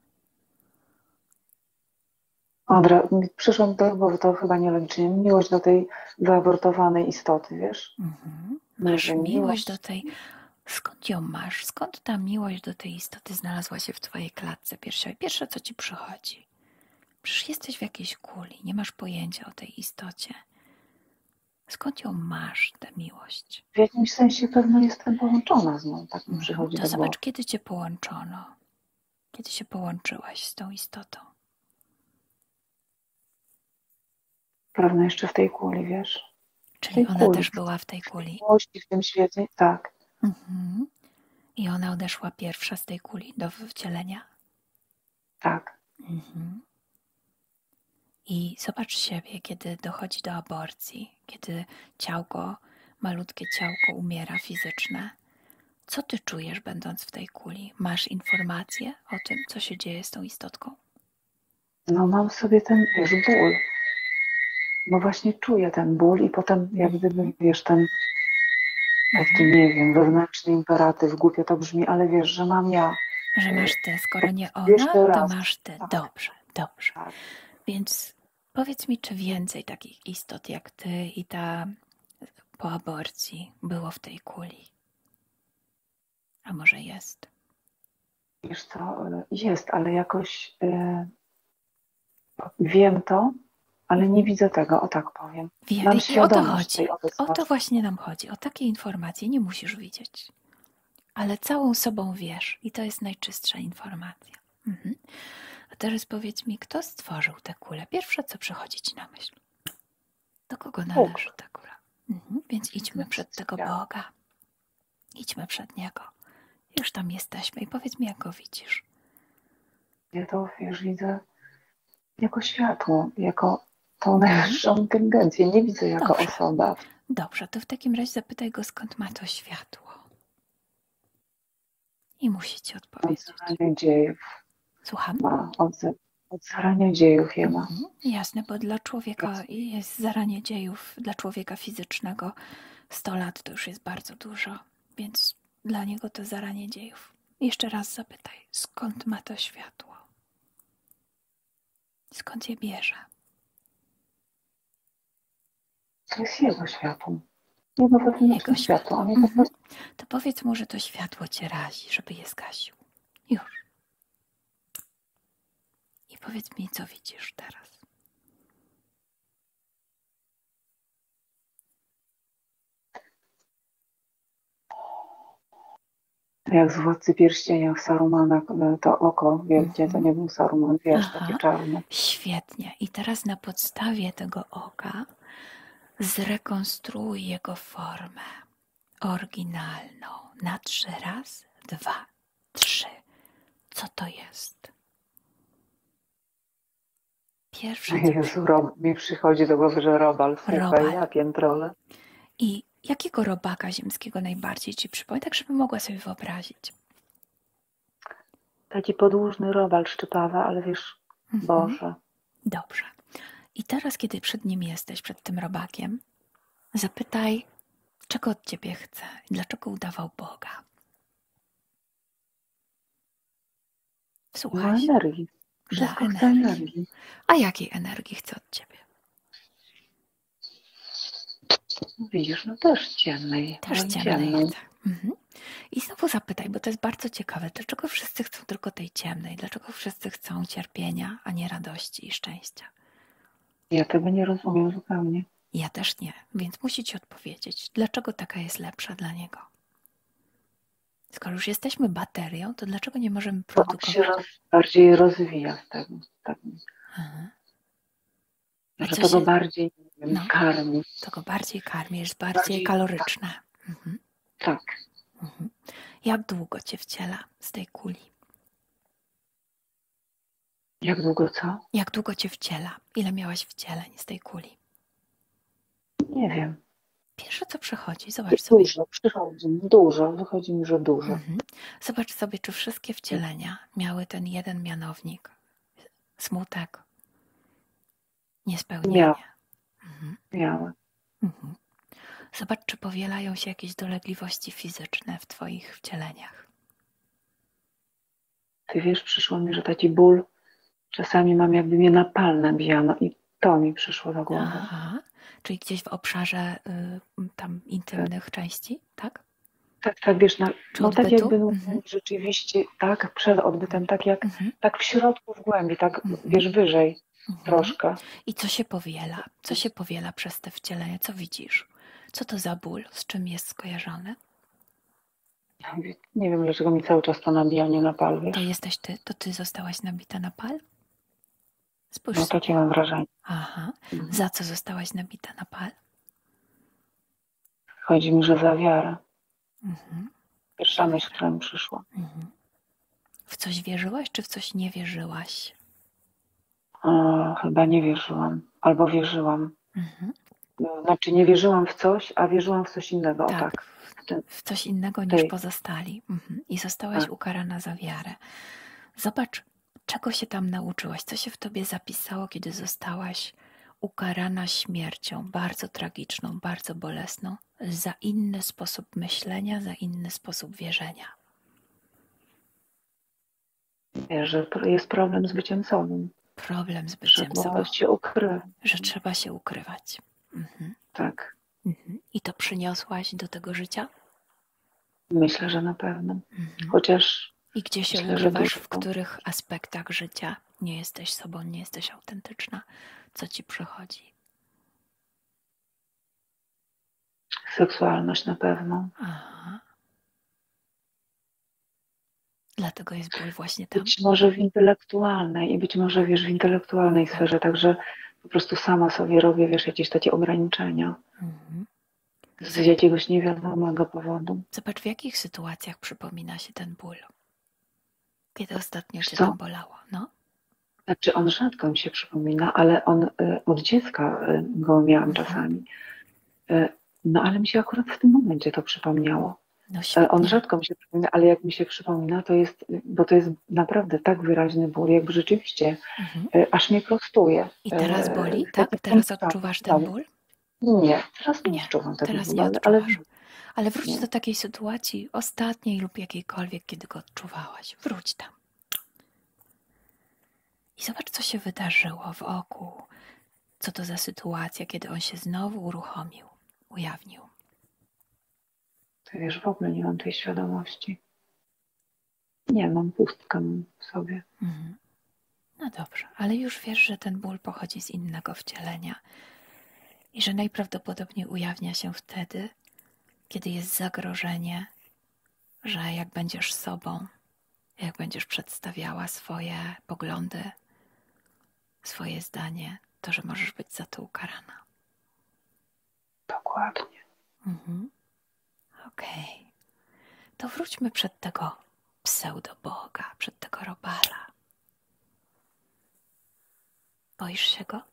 Przyszło mi do głowy, to chyba nielogicznie, miłość do tej wyabortowanej istoty, wiesz? Masz Może miłość do miłość. tej... Skąd ją masz? Skąd ta miłość do tej istoty znalazła się w twojej klatce piersiowej? Pierwsze, co ci przychodzi. Przecież jesteś w jakiejś kuli, nie masz pojęcia o tej istocie. Skąd ją masz, tę miłość? W jakimś sensie pewno jestem połączona z nią, tak mi przychodzi To do głowy. zobacz, kiedy cię połączono. Kiedy się połączyłaś z tą istotą. Prawda, jeszcze w tej kuli, wiesz? W Czyli tej ona kuli, też była w tej w tej kuli. miłości, w tym świecie, tak. I ona odeszła pierwsza z tej kuli do wcielenia. Tak. I zobacz siebie, kiedy dochodzi do aborcji, kiedy malutkie ciałko umiera fizyczne. Co ty czujesz, będąc w tej kuli? Masz informacje o tym, co się dzieje z tą istotką? No mam sobie ten, wiesz, ból. No właśnie czuję ten ból i potem jak gdyby, wiesz, ten taki, nie wiem, wewnętrzny imperatyw, głupio to brzmi, ale wiesz, że mam ja. Że masz ty. Skoro nie ona, Jeszcze to raz. masz ty. Tak, Dobrze, dobrze. tak. Więc powiedz mi, czy więcej takich istot jak ty i ta po aborcji było w tej kuli? A może jest? Wiesz co, jest, ale jakoś wiem to, ale nie widzę tego, o tak powiem. Mam I o to świadomość chodzi. tej O to obecności. właśnie nam chodzi. O takie informacje nie musisz widzieć. Ale całą sobą wiesz i to jest najczystsza informacja. A teraz powiedz mi, kto stworzył tę kulę? Pierwsze, co przychodzi ci na myśl. Do kogo należy Bóg. ta kula? Więc idźmy przed tego Boga. Idźmy przed Niego. Już tam jesteśmy i powiedz mi, jak Go widzisz. Ja to, wiesz, widzę jako światło, jako tą najwyższą inteligencję. Nie widzę jako Dobrze. osoba. Dobrze, to w takim razie zapytaj Go, skąd ma to światło. I musi ci Od odpowiedzieć. zarania dziejów. Słucham? Od zarania dziejów je ma. Jasne, bo dla człowieka jest zaranie dziejów, dla człowieka fizycznego 100 lat to już jest bardzo dużo, więc dla niego to zaranie dziejów. Jeszcze raz zapytaj, skąd ma to światło? Skąd je bierze? To jest jego światło. Jego wewnętrzne światło. On je po prostu... To powiedz mu, że to światło cię razi, żeby je zgasił. Już. I powiedz mi, co widzisz teraz. Jak z Władcy Pierścienia w Sarumana, to oko wielkie, to Mhm. nie był Saruman, wiesz, takie Aha, czarne. świetnie. I teraz na podstawie tego oka zrekonstruuj jego formę oryginalną. Na 3 raz, 2, 3. Co to jest? Pierwsze co Jezu, mi przychodzi do głowy, że robal, słuchaj, robal. ja piętrole. I jakiego robaka ziemskiego najbardziej ci przypomina, tak żeby mogła sobie wyobrazić? Taki podłużny robal szczypawa, ale wiesz, Mhm. Boże. Dobrze. I teraz, kiedy przed nim jesteś, przed tym robakiem, zapytaj, czego od ciebie chce i dlaczego udawał Boga. No Słuchaj się. energii. Dla Wszystko chce energii. energii. A jakiej energii chce od ciebie? Widzisz, no też ciemnej. Też Woli ciemnej ciemną. chce. Mhm. I znowu zapytaj, bo to jest bardzo ciekawe, dlaczego wszyscy chcą tylko tej ciemnej, dlaczego wszyscy chcą cierpienia, a nie radości i szczęścia. Ja tego nie rozumiem zupełnie. Ja też nie, więc musi ci odpowiedzieć, dlaczego taka jest lepsza dla niego. Skoro już jesteśmy baterią, to dlaczego nie możemy Bo on się produkować? bardziej rozwija z tego. Tak, Aha. A że co to go się, bardziej, nie wiem, no, karmi. to go bardziej karmi, jest bardziej Bardziej, tak, kaloryczne. Mhm. tak. Mhm. Jak długo cię wciela z tej kuli? Jak długo co? Jak długo cię wciela? Ile miałaś wcieleń z tej kuli? Nie wiem. Pierwsze co przychodzi, zobacz sobie. Dużo, przychodzi mi dużo, wychodzi mi, że dużo. Mhm. Zobacz sobie, czy wszystkie wcielenia miały ten jeden mianownik. Smutek, Miała, niespełnienie. Mhm. miała. Mhm. Zobacz, czy powielają się jakieś dolegliwości fizyczne w twoich wcieleniach. Ty wiesz, przyszło mi, że taki ból, czasami mam jakby mnie na pal nabijano i to mi przyszło do głowy. Aha, czyli gdzieś w obszarze tam Tak, intymnych części, tak? tak, tak wiesz, Czy no tak odbytu? jakby no, Mhm. rzeczywiście, tak, przed odbytem, tak jak, Mhm. tak w środku, w głębi, tak Mhm. wiesz, wyżej Mhm. troszkę. I co się powiela? Co się powiela przez te wcielenia? Co widzisz? Co to za ból? Z czym jest skojarzony? Ja mówię, nie wiem, dlaczego mi cały czas to nabijanie na pal, To wiesz. jesteś ty? To ty zostałaś nabita na pal? Spójrz No takie sobie. mam wrażenie. Aha. Mhm. Za co zostałaś nabita na pal? Chodzi mi, że za wiarę. Mhm. Pierwsza myśl, która mi przyszła. Mhm. W coś wierzyłaś, czy w coś nie wierzyłaś? Chyba nie wierzyłam. Albo wierzyłam. Mhm. Znaczy nie wierzyłam w coś, a wierzyłam w coś innego. O Tak, tak. w coś innego niż Tej, pozostali. Mhm. I zostałaś tak. ukarana za wiarę. Zobacz, czego się tam nauczyłaś, co się w tobie zapisało, kiedy zostałaś ukarana śmiercią, bardzo tragiczną, bardzo bolesną, za inny sposób myślenia, za inny sposób wierzenia. Wiesz, że jest problem z byciem sobą. Problem z byciem sobą, Trzeba się ukryć. że trzeba się ukrywać. Mhm. Tak. Mhm. I to przyniosłaś do tego życia? Myślę, że na pewno. Mhm. Chociaż I gdzie się myślę, że ukrywasz, dużo. w których aspektach życia nie jesteś sobą, nie jesteś autentyczna? Co ci przychodzi? Seksualność na pewno. Aha. Dlatego jest ból właśnie tam? Być może w intelektualnej i być może, wiesz, w intelektualnej sferze, także po prostu sama sobie robię, wiesz, jakieś takie ograniczenia Mhm. z jakiegoś niewiadomego powodu. Zobacz, w jakich sytuacjach przypomina się ten ból? Kiedy ostatnio Wiesz cię to co? bolało? No? Znaczy on rzadko mi się przypomina, ale on od dziecka go miałam Mhm. czasami. No ale mi się akurat w tym momencie to przypomniało. No On świetnie. rzadko mi się przypomina, ale jak mi się przypomina, to jest, bo to jest naprawdę tak wyraźny ból, jakby rzeczywiście Mhm. aż mnie prostuje. I teraz boli, W taki tak? Teraz punkt odczuwasz ten tak. ból? Nie, teraz nie Nie, odczuwam tego teraz bólu, nie ale odczuwasz. Ale wróć nie. do takiej sytuacji ostatniej lub jakiejkolwiek, kiedy go odczuwałaś. Wróć tam. I zobacz, co się wydarzyło wokół. Co to za sytuacja, kiedy on się znowu uruchomił, ujawnił. Ty wiesz, w ogóle nie mam tej świadomości. Nie mam, pustkę mam w sobie. Mhm. No dobrze, ale już wiesz, że ten ból pochodzi z innego wcielenia i że najprawdopodobniej ujawnia się wtedy, kiedy jest zagrożenie że jak będziesz sobą, jak będziesz przedstawiała swoje poglądy, swoje zdanie, to że możesz być za to ukarana. Dokładnie. Okej. To wróćmy przed tego pseudoboga, przed tego robala. Boisz się go?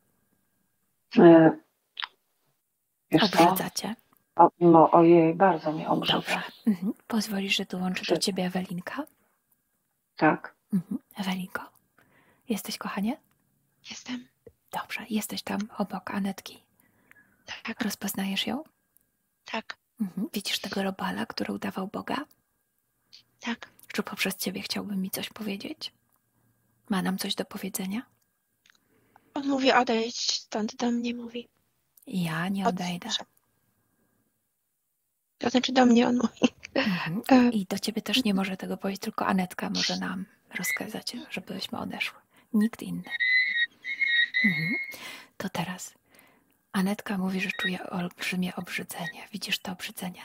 Wiesz Obrzydza cię? No, ojej, bardzo mnie obrzydza. Dobrze. Pozwolisz, że dołączy do ciebie Ewelinka? Tak. Ewelinko, jesteś, kochanie? Jestem. Dobrze, jesteś tam obok Anetki. Tak. Rozpoznajesz ją? Tak. Widzisz tego robala, który udawał Boga? Tak. Czy poprzez ciebie chciałby mi coś powiedzieć? Ma nam coś do powiedzenia? On mówi odejdź stąd, do mnie mówi. Ja nie odejdę. To znaczy do mnie on mówi. I do ciebie też nie może tego powiedzieć, tylko Anetka może nam rozkazać, żebyśmy odeszły. Nikt inny. To teraz. Anetka mówi, że czuje olbrzymie obrzydzenie. Widzisz to obrzydzenie?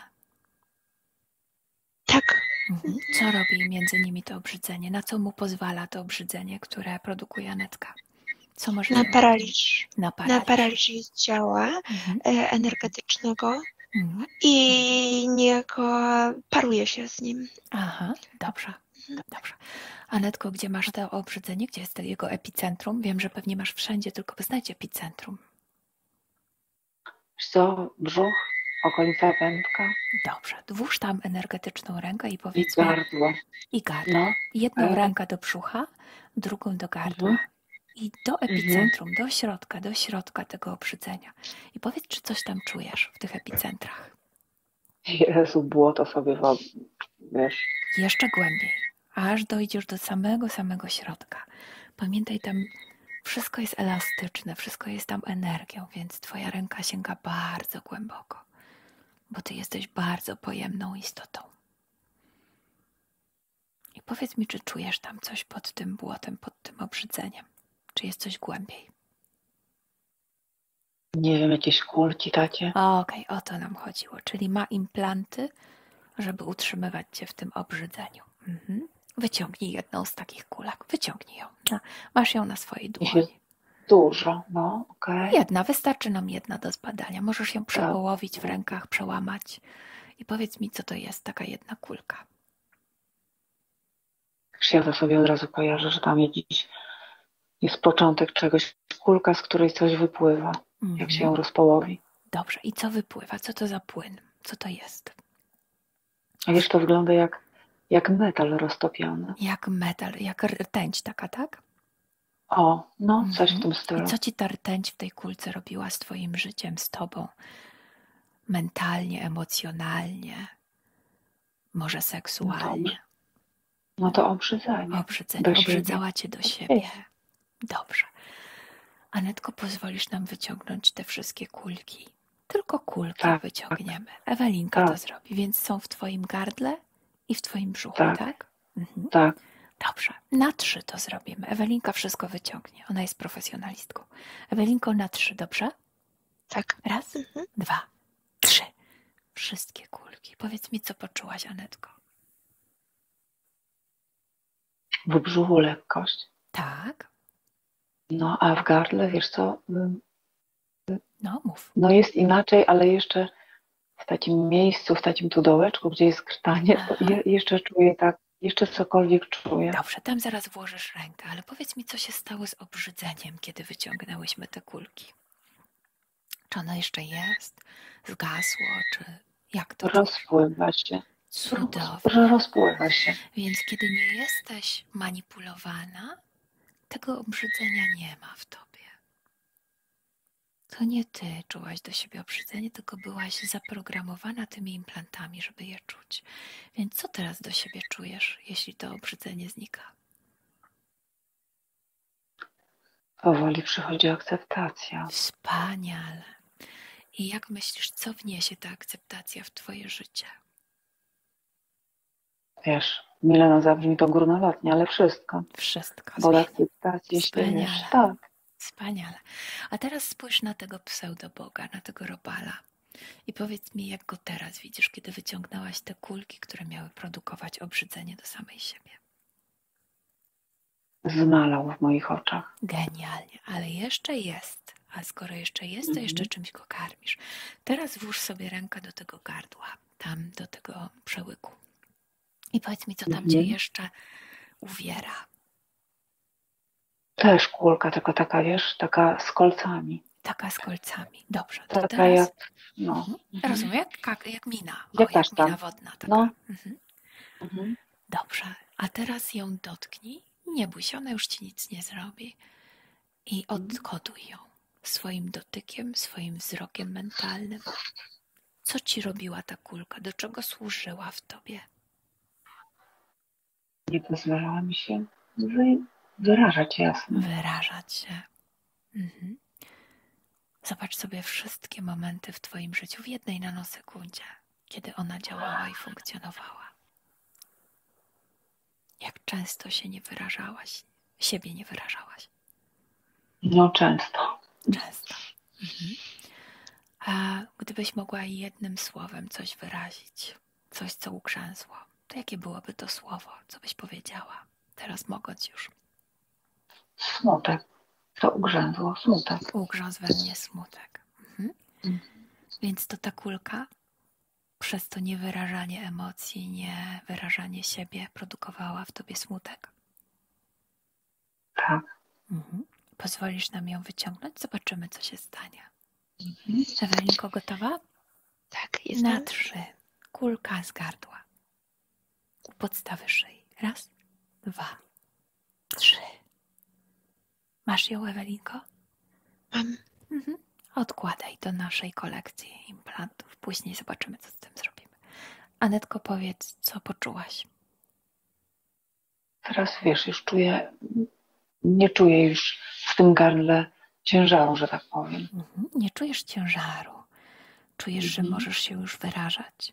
Tak. Co robi między nimi to obrzydzenie? Na co mu pozwala to obrzydzenie, które produkuje Anetka? Co może Na zrobić? paraliż. Na paraliż. Na paraliż ciała energetycznego i niego paruje się z nim. Aha, dobrze. Dobrze. Anetko, gdzie masz to obrzydzenie? Gdzie jest to jego epicentrum? Wiem, że pewnie masz wszędzie, tylko znajdź epicentrum. Wiesz co? Brzuch, okolica pępka. Dobrze. Włóż tam energetyczną rękę i powiedz I gardło. I gardło. No. Jedną rękę do brzucha, drugą do gardła. I do epicentrum, do środka tego obrzydzenia. I powiedz, czy coś tam czujesz w tych epicentrach. Jezu, błoto sobie wiesz. Jeszcze głębiej, aż dojdziesz do samego środka. Pamiętaj, tam wszystko jest elastyczne, wszystko jest tam energią, więc twoja ręka sięga bardzo głęboko, bo ty jesteś bardzo pojemną istotą. I powiedz mi, czy czujesz tam coś pod tym błotem, pod tym obrzydzeniem? Czy jest coś głębiej? Nie wiem, jakieś kulki takie. Okej, o to nam chodziło. Czyli ma implanty, żeby utrzymywać cię w tym obrzydzeniu. Wyciągnij jedną z takich kulek. Wyciągnij ją. Masz ją na swojej dłoni. Dużo, no, okej. Jedna, wystarczy nam jedna do zbadania. Możesz ją przepołowić w rękach, przełamać. I powiedz mi, co to jest taka jedna kulka. Ja to sobie od razu kojarzę, że tam jest początek czegoś, kulka, z której coś wypływa, jak się ją rozpołowi. Dobrze, i co wypływa? Co to za płyn? Co to jest? A wiesz, to wygląda jak metal roztopiony. Jak metal, jak rtęć taka, tak? O, no, coś w tym stylu. I co ci ta rtęć w tej kulce robiła z twoim życiem, z tobą? Mentalnie, emocjonalnie, może seksualnie? No to obrzydzenie. Obrzydzała cię do siebie. Dobrze. Anetko, pozwolisz nam wyciągnąć te wszystkie kulki? Tylko kulki wyciągniemy. Ewelinka to zrobi, więc są w twoim gardle i w twoim brzuchu, tak? Tak. Dobrze. Na 3 to zrobimy. Ewelinka wszystko wyciągnie. Ona jest profesjonalistką. Ewelinko, na 3, dobrze? Tak. Raz, 2, 3. Wszystkie kulki. Powiedz mi, co poczułaś, Anetko? W brzuchu lekkość. Tak. No, a w gardle, wiesz co? No, mów. No jest inaczej, ale jeszcze w takim miejscu, w takim tu dołeczku, gdzie jest krtanie, to jeszcze czuję tak, jeszcze cokolwiek czuję. Dobrze, tam zaraz włożysz rękę, ale powiedz mi, co się stało z obrzydzeniem, kiedy wyciągnęłyśmy te kulki? Czy ono jeszcze jest? Zgasło? Czy jak to? Rozpływa się. Cudownie. Rozpływa się. Więc kiedy nie jesteś manipulowana, tego obrzydzenia nie ma w tobie. To nie ty czułaś do siebie obrzydzenie, tylko byłaś zaprogramowana tymi implantami, żeby je czuć. Więc co teraz do siebie czujesz, jeśli to obrzydzenie znika? Powoli przychodzi akceptacja. Wspaniale. I jak myślisz, co wniesie ta akceptacja w twoje życie? Wiesz, Milena, zabrzmi to górnolotnie, ale wszystko. Wszystko. Bo akceptacji się, wiesz, tak. Wspaniale. A teraz spójrz na tego pseudoboga, na tego robala. I powiedz mi, jak go teraz widzisz, kiedy wyciągnęłaś te kulki, które miały produkować obrzydzenie do samej siebie. Zmalał w moich oczach. Genialnie, ale jeszcze jest. A skoro jeszcze jest, to jeszcze czymś go karmisz. Teraz włóż sobie rękę do tego gardła, tam do tego przełyku. I powiedz mi, co tam cię jeszcze uwiera. Też kulka, tylko taka, wiesz, taka z kolcami. Taka z kolcami. Dobrze, to Taka teraz... jak, no. Rozumiem, jak mina. Jak Jak mina kasztan. wodna taka. No. Dobrze, a teraz ją dotknij. Nie bój się, ona już ci nic nie zrobi. I odkoduj ją swoim dotykiem, swoim wzrokiem mentalnym. Co ci robiła ta kulka? Do czego służyła w tobie? Nie pozwalała mi się wyrażać jasno. Wyrażać się. Zobacz sobie wszystkie momenty w twoim życiu w jednej nanosekundzie, kiedy ona działała i funkcjonowała. Jak często się nie wyrażałaś, siebie nie wyrażałaś? No często. Często. A gdybyś mogła jednym słowem coś wyrazić, coś, co ugrzęzło, to jakie byłoby to słowo? Co byś powiedziała? Teraz mogąc już. Smutek. To ugrzęzło. Smutek. Ugrzązł we mnie smutek. Więc to ta kulka przez to niewyrażanie emocji, niewyrażanie siebie produkowała w tobie smutek? Tak. Pozwolisz nam ją wyciągnąć? Zobaczymy, co się stanie. Ewelinko, gotowa? Tak, jestem. Na 3. Kulka z gardła. U podstawy szyi. 1, 2, 3. Masz ją, Ewelinko? Mam. Odkładaj do naszej kolekcji implantów. Później zobaczymy, co z tym zrobimy. Anetko, powiedz, co poczułaś? Teraz wiesz, już czuję, nie czuję już w tym gardle ciężaru, że tak powiem. Nie czujesz ciężaru. Czujesz, że możesz się już wyrażać.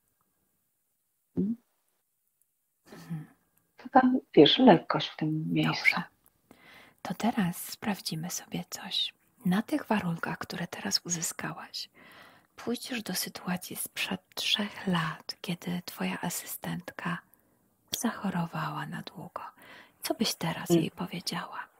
Taka, wiesz, lekkość w tym miejscu. Dobrze. To teraz sprawdzimy sobie coś. Na tych warunkach, które teraz uzyskałaś, pójdziesz do sytuacji sprzed 3 lat, kiedy twoja asystentka zachorowała na długo. Co byś teraz jej powiedziała?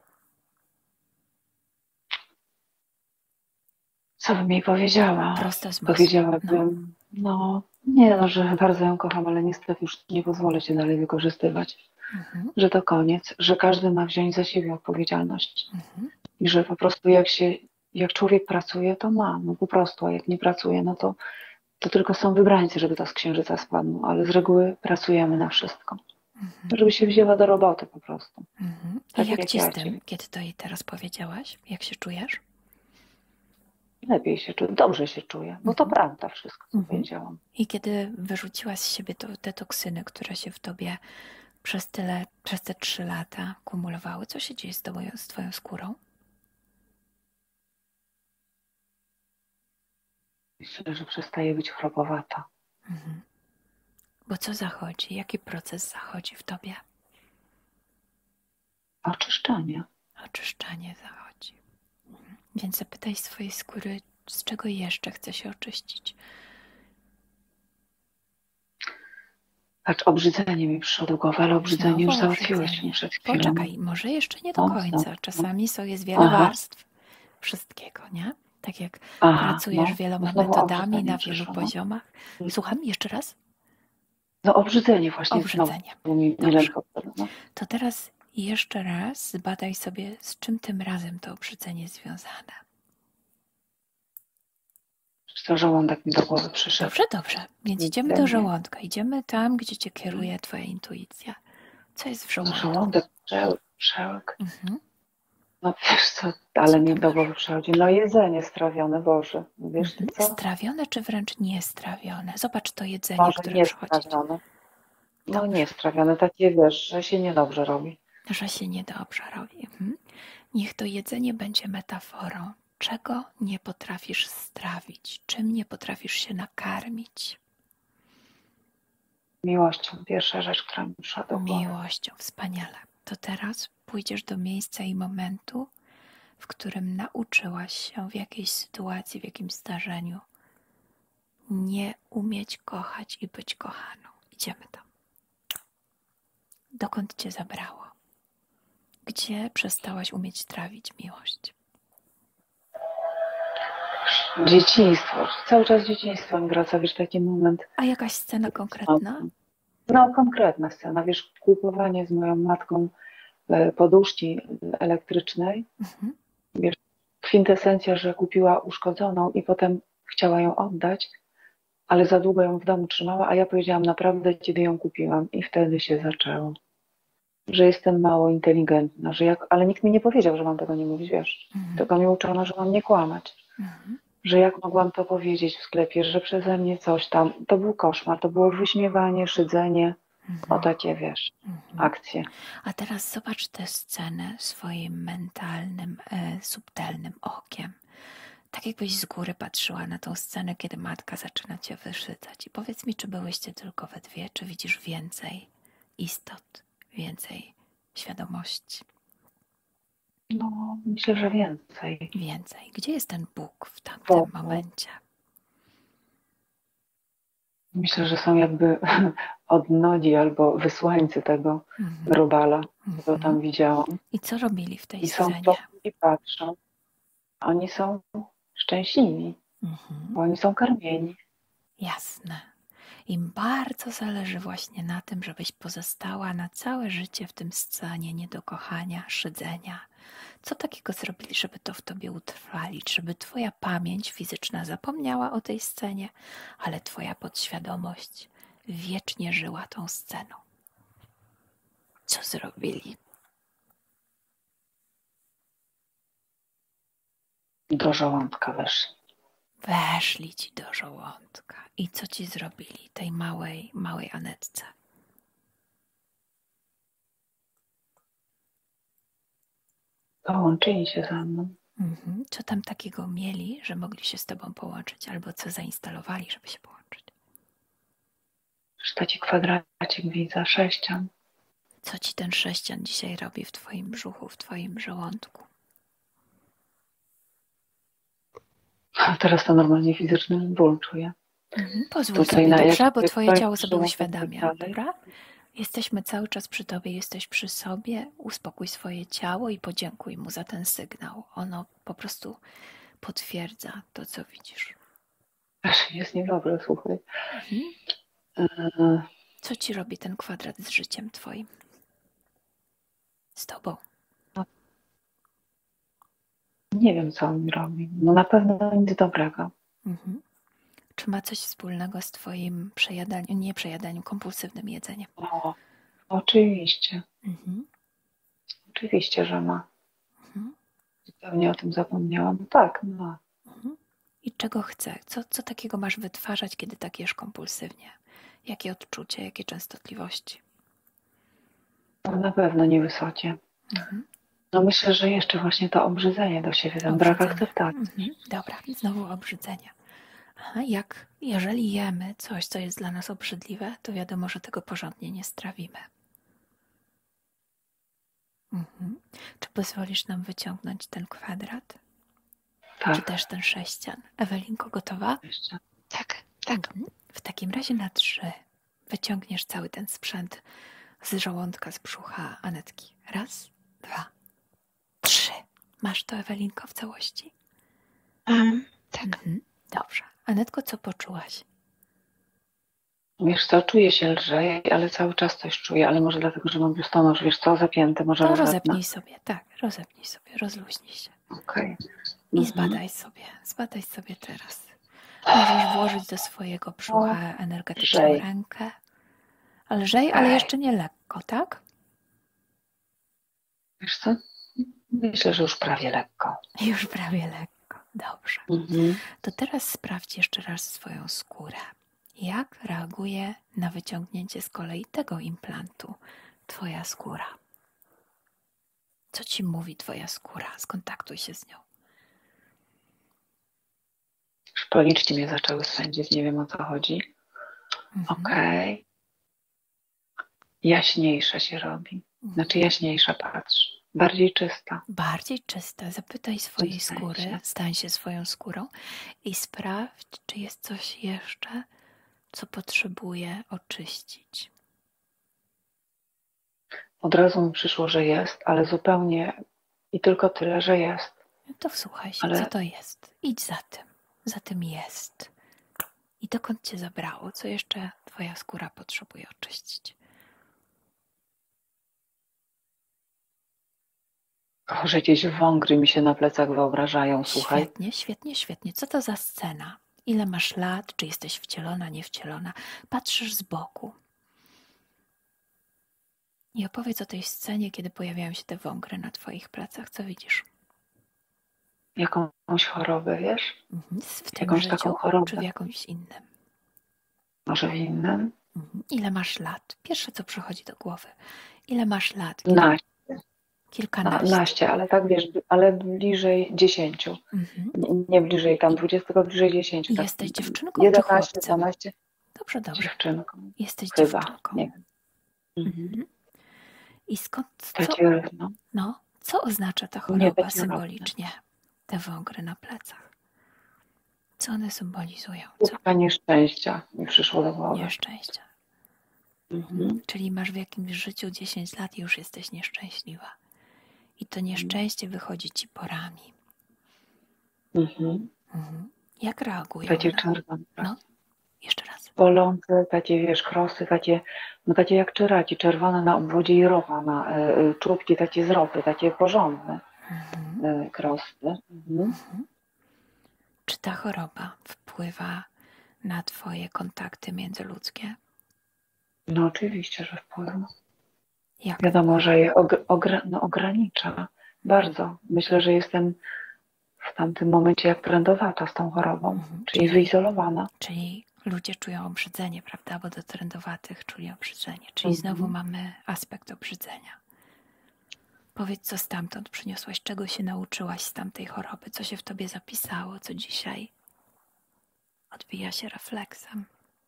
Co bym jej powiedziała? Prosto z mózgu. Powiedziałabym, że bardzo ją kocham, ale niestety już nie pozwolę się dalej wykorzystywać. Że to koniec, że każdy ma wziąć za siebie odpowiedzialność. I że po prostu jak człowiek pracuje, to ma, no po prostu, a jak nie pracuje, no to tylko są wybrańcy, żeby to z księżyca spadło, ale z reguły pracujemy na wszystko. Żeby się wzięła do roboty po prostu. Tak jak ci z tym, kiedy to jej teraz powiedziałaś? Jak się czujesz? Lepiej się czuję, dobrze się czuję, bo to prawda wszystko, co powiedziałam. I kiedy wyrzuciłaś z siebie te toksyny, które się w tobie przez te 3 lata kumulowały, co się dzieje z twoją skórą? Myślę, że przestaje być chropowata. Bo co zachodzi? Jaki proces zachodzi w tobie? Oczyszczanie. Oczyszczanie zachodzi. Więc zapytaj swojej skóry, z czego jeszcze chce się oczyścić. Patrz, obrzydzenie mi przyszło do głowy, ale obrzydzenie już załatwiłeś mi przed chwilą. Poczekaj, może jeszcze nie do końca. Czasami jest wiele warstw wszystkiego, nie? Tak jak pracujesz wieloma metodami na wielu poziomach. Słucham, jeszcze raz? No obrzydzenie właśnie. Obrzydzenie. Dobrze. To teraz jeszcze raz zbadaj sobie, z czym tym razem to obrzydzenie jest związane. To żołądek mi do głowy przyszedł. Dobrze. Więc idziemy do żołądka. Idziemy tam, gdzie cię kieruje twoja intuicja. Co jest w żołądku? Żołądek, przełek. No wiesz co, ale mi do głowy przychodzi. No jedzenie strawione, Boże. Wiesz co? Strawione czy wręcz niestrawione? Zobacz to jedzenie, Może które przychodzi. Strawione. No nie strawione, takie wiesz, że się niedobrze robi. Że się niedobrze robi. Niech to jedzenie będzie metaforą. Czego nie potrafisz strawić? Czym nie potrafisz się nakarmić? Miłością. Pierwsza rzecz, która mi przyszła do głowy. Miłością. Wspaniale. To teraz pójdziesz do miejsca i momentu, w którym nauczyłaś się w jakiejś sytuacji, w jakimś zdarzeniu nie umieć kochać i być kochaną. Idziemy tam. Dokąd cię zabrało? Gdzie przestałaś umieć trawić miłość? Dzieciństwo. Cały czas dzieciństwo mi wraca, wiesz, taki moment. A jakaś scena konkretna? No, konkretna scena, wiesz, kupowanie z moją matką poduszki elektrycznej. Wiesz, kwintesencja, że kupiła uszkodzoną i potem chciała ją oddać, ale za długo ją w domu trzymała, a ja powiedziałam, naprawdę kiedy ją kupiłam. I wtedy się zaczęło, że jestem mało inteligentna, ale nikt mi nie powiedział, że mam tego nie mówić, wiesz. Tylko mi uczono, że mam nie kłamać. Że jak mogłam to powiedzieć w sklepie, że przeze mnie coś tam. To był koszmar, to było wyśmiewanie, szydzenie. O takie, wiesz, akcje. A teraz zobacz tę scenę swoim mentalnym, subtelnym okiem. Tak jakbyś z góry patrzyła na tą scenę, kiedy matka zaczyna cię wyszydzać. I powiedz mi, czy byłyście tylko we dwie, czy widzisz więcej istot, więcej świadomości? No, myślę, że więcej. Więcej. Gdzie jest ten Bóg w tamtym momencie? Myślę, że są jakby odnodzi albo wysłańcy tego robala, którego tam widziałam. I co robili w tej I scenie? są i patrzą. Oni są szczęśliwi, bo oni są karmieni. Jasne. Im bardzo zależy właśnie na tym, żebyś pozostała na całe życie w tym stanie niedokochania, szydzenia. Co takiego zrobili, żeby to w tobie utrwalić, żeby twoja pamięć fizyczna zapomniała o tej scenie, ale twoja podświadomość wiecznie żyła tą sceną? Co zrobili? Do żołądka weszli. Weszli ci do żołądka. I co ci zrobili, tej małej Anetce? Połączyli się ze mną. Co tam takiego mieli, że mogli się z tobą połączyć? Albo co zainstalowali, żeby się połączyć? Taki kwadracik widzę, sześcian. Co ci ten sześcian dzisiaj robi w twoim brzuchu, w twoim żołądku? A teraz to normalnie fizyczny ból czuję. Pozwól sobie, dobrze? Bo twoje ciało sobie uświadamia, dobra? Jesteśmy cały czas przy tobie, jesteś przy sobie. Uspokój swoje ciało i podziękuj mu za ten sygnał. Ono po prostu potwierdza to, co widzisz. Aż jest niedobre, słuchaj. Co ci robi ten kwadrat z życiem twoim? Z tobą? Nie wiem, co on mi robi. No na pewno nic dobrego. Czy ma coś wspólnego z twoim kompulsywnym jedzeniem? O, oczywiście. Oczywiście, że ma. Zupełnie o tym zapomniałam. Tak, ma. I czego chce? Co takiego masz wytwarzać, kiedy tak jesz kompulsywnie? Jakie odczucia, jakie częstotliwości? No, na pewno niewysokie. No myślę, że jeszcze właśnie to obrzydzenie do siebie, ten brak akceptacji. Dobra, znowu obrzydzenie. Jeżeli jemy coś, co jest dla nas obrzydliwe, to wiadomo, że tego porządnie nie strawimy. Czy pozwolisz nam wyciągnąć ten kwadrat? Tak. Czy też ten sześcian? Ewelinko, gotowa? Tak. W takim razie na 3 wyciągniesz cały ten sprzęt z żołądka, z brzucha Anetki. 1, 2, 3. Masz to, Ewelinko, w całości? Tak. Dobrze. Anetko, co poczułaś? Wiesz co, czuję się lżej, ale cały czas coś czuję, ale może dlatego, że mam biustonosz, wiesz co, zapięty, może to rozepnij sobie, rozluźnij się. Okej. I zbadaj sobie teraz. Możesz włożyć do swojego brzucha energetyczną rękę. Lżej, ale jeszcze nie lekko, tak? Wiesz co, myślę, że już prawie lekko. Już prawie lekko, dobrze. To teraz sprawdź jeszcze raz swoją skórę. Jak reaguje na wyciągnięcie z kolei tego implantu twoja skóra? Co ci mówi twoja skóra? Skontaktuj się z nią. Policzki mnie zaczęły swędzić, nie wiem o co chodzi. Okej. Jaśniejsza się robi. Znaczy jaśniejsza, patrz. Bardziej czysta. Bardziej czysta. Zapytaj swojej Stań skóry, się. stań się swoją skórą i sprawdź, czy jest coś jeszcze, co potrzebuje oczyścić. Od razu mi przyszło, że jest, ale zupełnie i tylko tyle, że jest. No to wsłuchaj się, co Ale to jest. Idź za tym. Za tym jest. I dokąd cię zabrało? Co jeszcze twoja skóra potrzebuje oczyścić? że gdzieś wągry mi się na plecach wyobrażają, słuchaj. Świetnie, świetnie, świetnie. Co to za scena? Ile masz lat? Czy jesteś wcielona, niewcielona? Patrzysz z boku. I opowiedz o tej scenie, kiedy pojawiają się te wągry na twoich plecach. Co widzisz? Jakąś chorobę, wiesz? W tym Jakąś taką życiu, czy w chorobę. jakimś innym? Może w innym? Ile masz lat? Pierwsze, co przychodzi do głowy. Ile masz lat? Naście. Kilkanaście. Naście, ale tak wiesz, ale bliżej 10. Nie bliżej tam 20, tylko bliżej 10. Tak. Jesteś dziewczynką 11, czy chłopcem? 12. Dobrze, dobrze. Dziewczynką. Jesteś Chyba. dziewczynką. Nie wiem. I skąd, Takie, co oznacza ta Nie, choroba takie symbolicznie? Te wągry na plecach. Co one symbolizują? Kubka nieszczęścia mi przyszło do głowy. Nieszczęścia. Czyli masz w jakimś życiu 10 lat i już jesteś nieszczęśliwa. I to nieszczęście wychodzi ci porami. Jak reagują? Takie czerwone. No, jeszcze raz. Bolące, takie wiesz, krosy, takie jak czeraki, czerwone na obwodzie i rowa, na czubki takie z ropy, takie porządne krosy. Czy ta choroba wpływa na twoje kontakty międzyludzkie? No oczywiście, że wpływa. Jak Wiadomo, że je ogranicza bardzo. Myślę, że jestem w tamtym momencie jak trędowata z tą chorobą, czyli wyizolowana. Czyli ludzie czują obrzydzenie, prawda? Bo do trędowatych czuli obrzydzenie. Czyli znowu mamy aspekt obrzydzenia. Powiedz, co stamtąd przyniosłaś, czego się nauczyłaś z tamtej choroby, co się w tobie zapisało, co dzisiaj odbija się refleksem.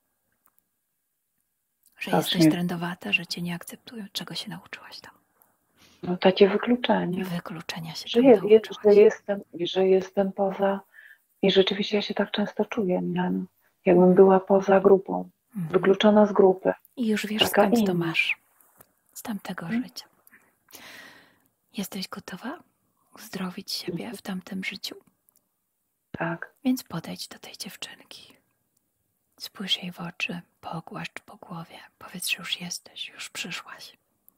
Że jesteś trędowata, że cię nie akceptują. Czego się nauczyłaś tam? No takie wykluczenie. Wykluczenia się że, tam nauczyłaś. że jestem poza i rzeczywiście ja się tak często czuję, Milena. Jakbym była poza grupą, wykluczona z grupy. I już wiesz, taka skąd inna. to masz. Z tamtego życia. Jesteś gotowa uzdrowić siebie w tamtym życiu? Tak. Więc podejdź do tej dziewczynki. Spójrz jej w oczy, pogłaszcz po głowie. Powiedz, że już jesteś, już przyszłaś.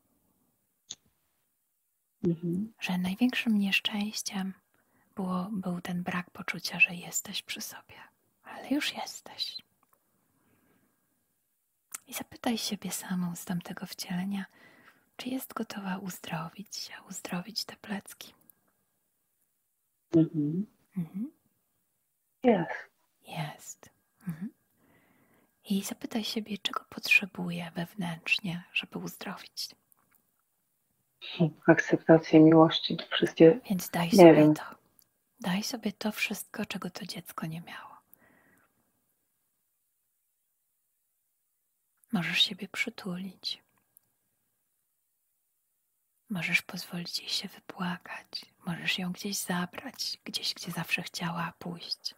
Że największym nieszczęściem był ten brak poczucia, że jesteś przy sobie. Ale już jesteś. I zapytaj siebie samą z tamtego wcielenia, czy jest gotowa uzdrowić te plecki. Jest. I zapytaj siebie, czego potrzebuje wewnętrznie, żeby uzdrowić. Akceptację miłości. Wszystkie. Więc daj sobie to. Daj sobie to wszystko, czego to dziecko nie miało. Możesz siebie przytulić. Możesz pozwolić jej się wypłakać. Możesz ją gdzieś zabrać, gdzieś, gdzie zawsze chciała pójść.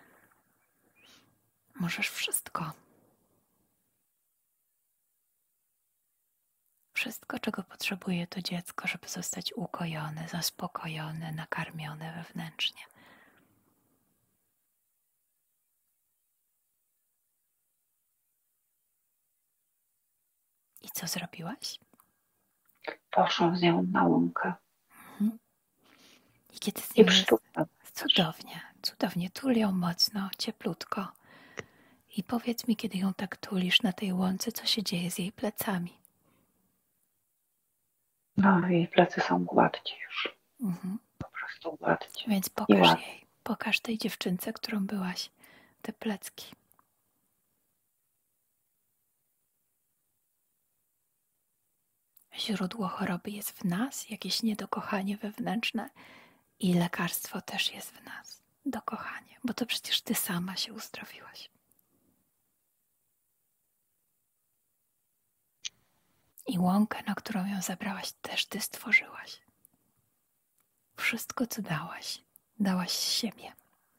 Możesz wszystko. Wszystko, czego potrzebuje to dziecko, żeby zostać ukojone, zaspokojone, nakarmione wewnętrznie. I co zrobiłaś? Poszłam z nią na łąkę. I kiedy z nią jest cudownie, tul ją mocno, cieplutko. I powiedz mi, kiedy ją tak tulisz na tej łące, co się dzieje z jej plecami? No, jej plecy są gładkie już. Po prostu gładkie. Więc pokaż tej dziewczynce, którą byłaś, te plecki. Źródło choroby jest w nas, jakieś niedokochanie wewnętrzne i lekarstwo też jest w nas. Dokochanie, bo to przecież ty sama się uzdrowiłaś. I łąkę, na którą ją zabrałaś, też ty stworzyłaś. Wszystko, co dałaś. Dałaś z siebie.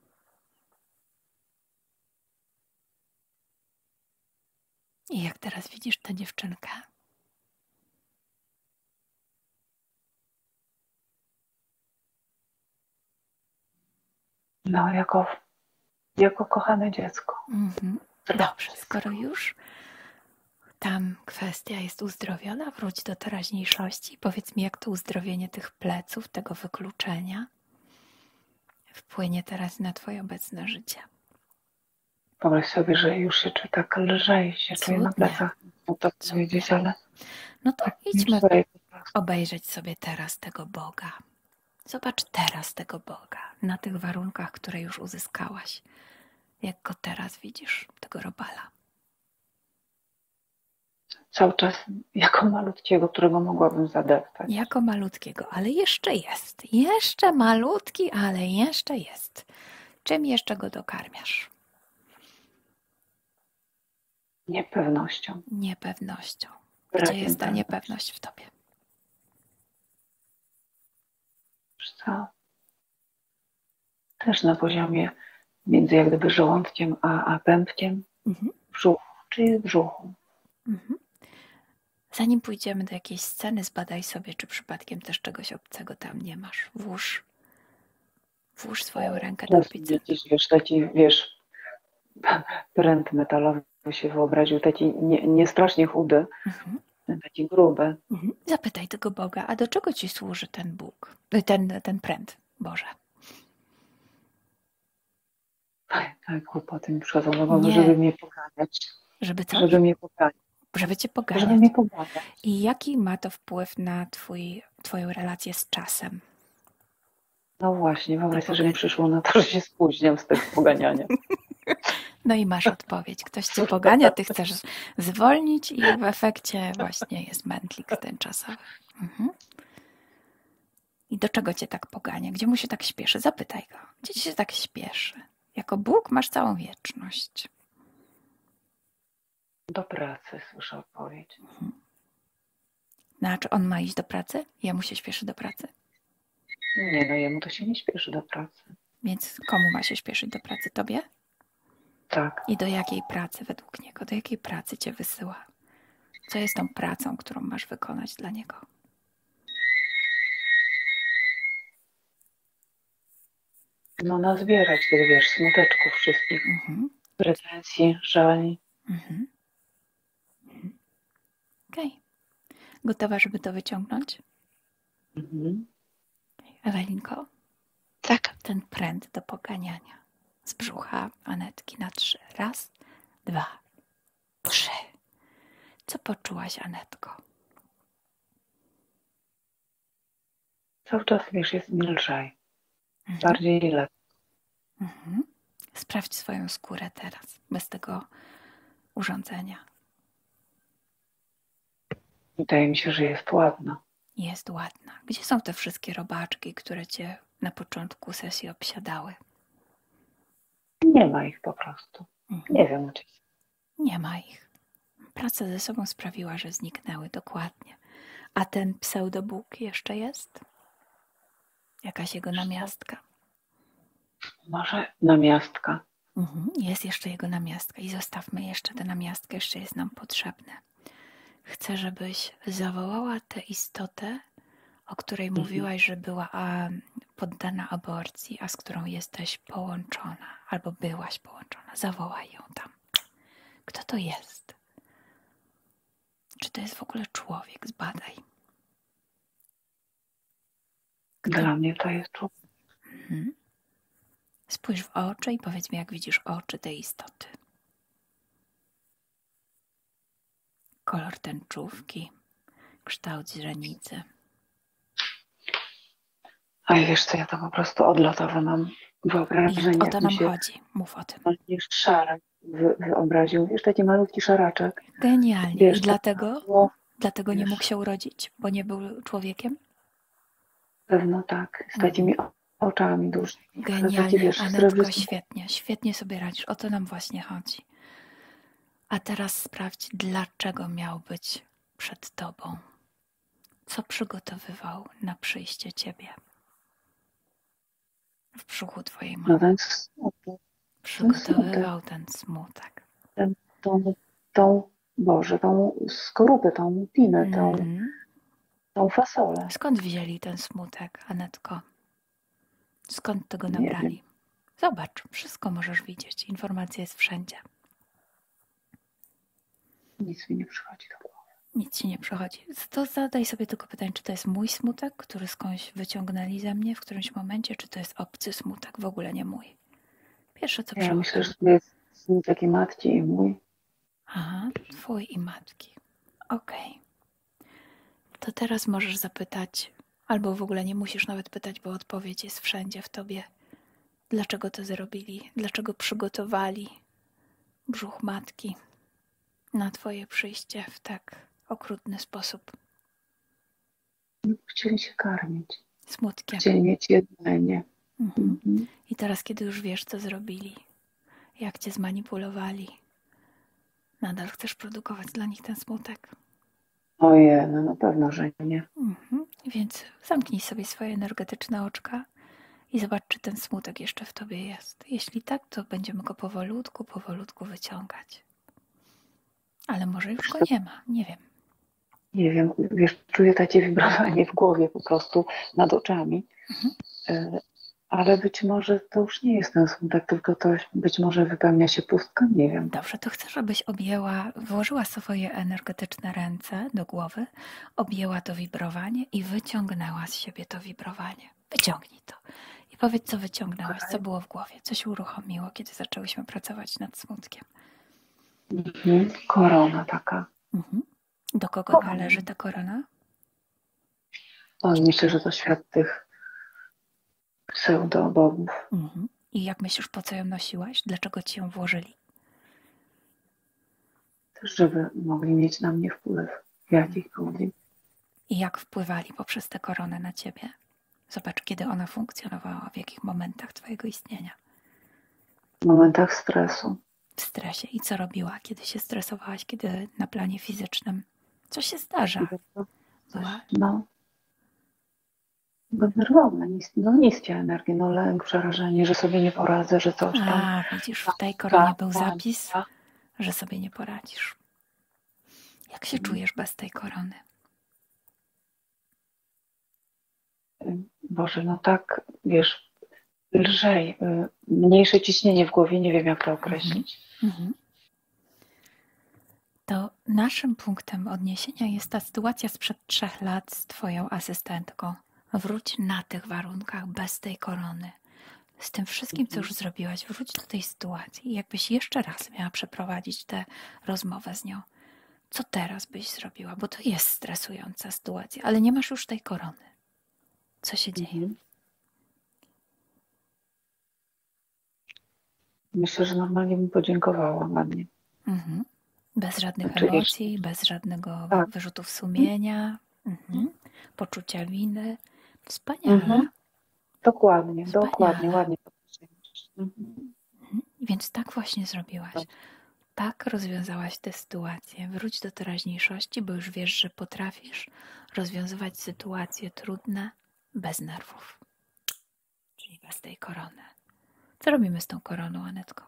I jak teraz widzisz tę dziewczynkę? No, jako kochane dziecko. Dobrze, skoro już tam kwestia jest uzdrowiona, wróć do teraźniejszości. Powiedz mi, jak to uzdrowienie tych pleców, tego wykluczenia wpłynie teraz na twoje obecne życie. Wyobraź sobie, że już się czuję tak lżej, się czuję na plecach. No to powiedzieć, ale no to tak idźmy lżej po prostu. obejrzeć sobie teraz tego Boga. Zobacz teraz tego Boga na tych warunkach, które już uzyskałaś. Jak go teraz widzisz, tego robala? Cały czas jako malutkiego, którego mogłabym zadeptać. Jako malutkiego, ale jeszcze jest. Jeszcze malutki, ale jeszcze jest. Czym jeszcze go dokarmiasz? Niepewnością. Niepewnością. Gdzie Brakiem jest ta pewności. niepewność w tobie? Wiesz co? Też na poziomie między jak gdyby żołądkiem a pępkiem. W brzuchu. Czy jest w brzuchu? Zanim pójdziemy do jakiejś sceny, zbadaj sobie, czy przypadkiem też czegoś obcego tam nie masz. Włóż swoją rękę do pizzy. Wiesz, pręt metalowy się wyobraził, taki nie strasznie chudy, taki gruby. Zapytaj tego Boga, a do czego ci służy ten Bóg? Ten pręt, Boże. Tak, kłopoty mi przychodzą do głowy, żeby mnie poganiać. Żeby co? Żeby mnie poganiać. Żeby cię poganiać. Żeby mnie poganiać. I jaki ma to wpływ na twoją relację z czasem? No właśnie, wyobraź sobie, że mi przyszło na to, że się spóźniam z tego poganiania. No i masz odpowiedź. Ktoś cię pogania, ty chcesz zwolnić i w efekcie właśnie jest mętlik tymczasowy. I do czego cię tak pogania? Gdzie mu się tak śpieszy? Zapytaj go. Gdzie ci się tak śpieszy? Jako Bóg masz całą wieczność. Do pracy, słyszę odpowiedź. No a czy on ma iść do pracy? Jemu się śpieszy do pracy? Nie, no jemu to się nie śpieszy do pracy. Więc komu ma się śpieszyć do pracy? Tobie? Tak. I do jakiej pracy według niego? Do jakiej pracy cię wysyła? Co jest tą pracą, którą masz wykonać dla niego? No nazbierać tych, wiesz, smuteczków wszystkich. Pretensji, żali. Okej. Gotowa, żeby to wyciągnąć? Ewelinko? Tak. Ten pręt do poganiania z brzucha Anetki na 3. 1, 2, 3. Co poczułaś, Anetko? Cały czas, wiesz, jest mi lżej. Bardziej lepiej. Sprawdź swoją skórę teraz, bez tego urządzenia. Wydaje mi się, że jest ładna. Jest ładna. Gdzie są te wszystkie robaczki, które cię na początku sesji obsiadały? Nie ma ich po prostu. Nie wiem, gdzie są. Nie ma ich. Praca ze sobą sprawiła, że zniknęły, dokładnie. A ten pseudobóg jeszcze jest? Jakaś jego namiastka? Może namiastka. Jest jeszcze jego namiastka i zostawmy jeszcze tę namiastkę, jeszcze jest nam potrzebne. Chcę, żebyś zawołała tę istotę, o której mówiłaś, że była poddana aborcji, a z którą jesteś połączona, albo byłaś połączona. Zawołaj ją tam. Kto to jest? Czy to jest w ogóle człowiek? Zbadaj. Dla mnie to jest człowiek. Spójrz w oczy i powiedz mi, jak widzisz oczy tej istoty. Kolor tęczówki, kształt źrenicy. A wiesz co, ja to po prostu odlotowo mam wyobrażenie. I o to nam chodzi. Mów o tym. Szarek wyobraził. Wiesz, taki malutki szaraczek. Genialnie. Wiesz, i dlatego nie mógł się urodzić, bo nie był człowiekiem? Pewno tak. Z takimi oczami dużymi. Genialnie, wiesz, Anetko, świetnie. Świetnie sobie radzisz. O to nam właśnie chodzi. A teraz sprawdź, dlaczego miał być przed tobą. Co przygotowywał na przyjście ciebie? w brzuchu twojej No mamy. ten smutek, Przygotowywał ten smutek. tą skorupę, tą pinę, Mhm. tą fasolę. Skąd wzięli ten smutek, Anetko? Skąd tego Nie wiem, nabrali? Zobacz, wszystko możesz widzieć. Informacja jest wszędzie. nic mi nie przychodzi do głowy. Nic ci nie przychodzi. To zadaj sobie tylko pytanie, czy to jest mój smutek, który skądś wyciągnęli ze mnie w którymś momencie, czy to jest obcy smutek, w ogóle nie mój. Pierwsze, co Ja przychodzi. myślę, że to jest smutek i matki, i mój. Aha, twój i matki. Okej. To teraz możesz zapytać, albo w ogóle nie musisz nawet pytać, bo odpowiedź jest wszędzie w tobie. Dlaczego to zrobili? Dlaczego przygotowali brzuch matki na twoje przyjście w tak okrutny sposób? Chcieli się karmić. Smutkiem. Chcieli mieć jedzenie. I teraz, kiedy już wiesz, co zrobili, jak cię zmanipulowali, nadal chcesz produkować dla nich ten smutek. Ojej, no na pewno, że nie. Więc zamknij sobie swoje energetyczne oczka i zobacz, czy ten smutek jeszcze w tobie jest. Jeśli tak, to będziemy go powolutku wyciągać. Ale może już go nie ma, nie wiem. Nie wiem, wiesz, czuję takie wibrowanie w głowie po prostu nad oczami. Ale być może to już nie jest ten smutek, tylko to być może wypełnia się pustka, nie wiem. Dobrze, to chcę, żebyś włożyła swoje energetyczne ręce do głowy, objęła to wibrowanie i wyciągnęła z siebie to wibrowanie. Wyciągnij to. I powiedz, co wyciągnęłaś, co było w głowie, co się uruchomiło, kiedy zaczęłyśmy pracować nad smutkiem. Korona taka. Do kogo należy ta korona? Myślę, że to świat tych pseudobogów. I jak myślisz, po co ją nosiłaś? Dlaczego ci ją włożyli? Też, żeby mogli mieć na mnie wpływ jakikolwiek. I jak wpływali poprzez tę koronę na ciebie? Zobacz, kiedy ona funkcjonowała, w jakich momentach twojego istnienia. W momentach stresu. W stresie. I co robiła, kiedy się stresowałaś, kiedy na planie fizycznym? Co się zdarza? Nerwowe, niskie energie, lęk, przerażenie, że sobie nie poradzę, że coś tam. Widzisz, w tej koronie był zapis, że sobie nie poradzisz. Jak się czujesz bez tej korony? Boże, no tak, wiesz, lżej, mniejsze ciśnienie w głowie, nie wiem jak to określić. To naszym punktem odniesienia jest ta sytuacja sprzed 3 lat z twoją asystentką. Wróć na tych warunkach, bez tej korony. Z tym wszystkim, co już zrobiłaś, wróć do tej sytuacji. Jakbyś jeszcze raz miała przeprowadzić tę rozmowę z nią, co teraz byś zrobiła? Bo to jest stresująca sytuacja, ale nie masz już tej korony. Co się dzieje? Myślę, że normalnie bym podziękowała ładnie. Bez żadnych emocji, bez żadnego wyrzutów sumienia, poczucia winy. Wspaniale. Dokładnie, ładnie. Więc tak właśnie zrobiłaś. Tak rozwiązałaś tę sytuację. Wróć do teraźniejszości, bo już wiesz, że potrafisz rozwiązywać sytuacje trudne bez nerwów. Czyli bez tej korony. Co robimy z tą koroną, Anetko?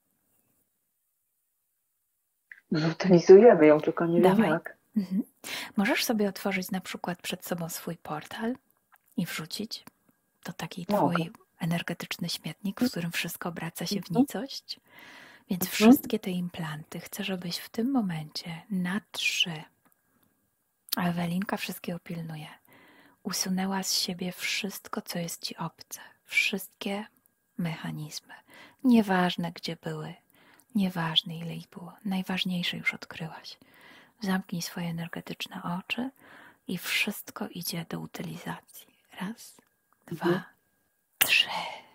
Zutylizujemy ją, tylko nie wiem jak. Możesz sobie otworzyć na przykład przed sobą swój portal i wrzucić to taki twój energetyczny śmietnik, w którym wszystko obraca się w nicość. Więc wszystkie te implanty chcę, żebyś w tym momencie na 3, a Ewelinka wszystkiego pilnuje, usunęła z siebie wszystko, co jest ci obce. Wszystkie mechanizmy. Nieważne, gdzie były. Nieważne, ile ich było. Najważniejsze już odkryłaś. Zamknij swoje energetyczne oczy i wszystko idzie do utylizacji. 1, 2, 3.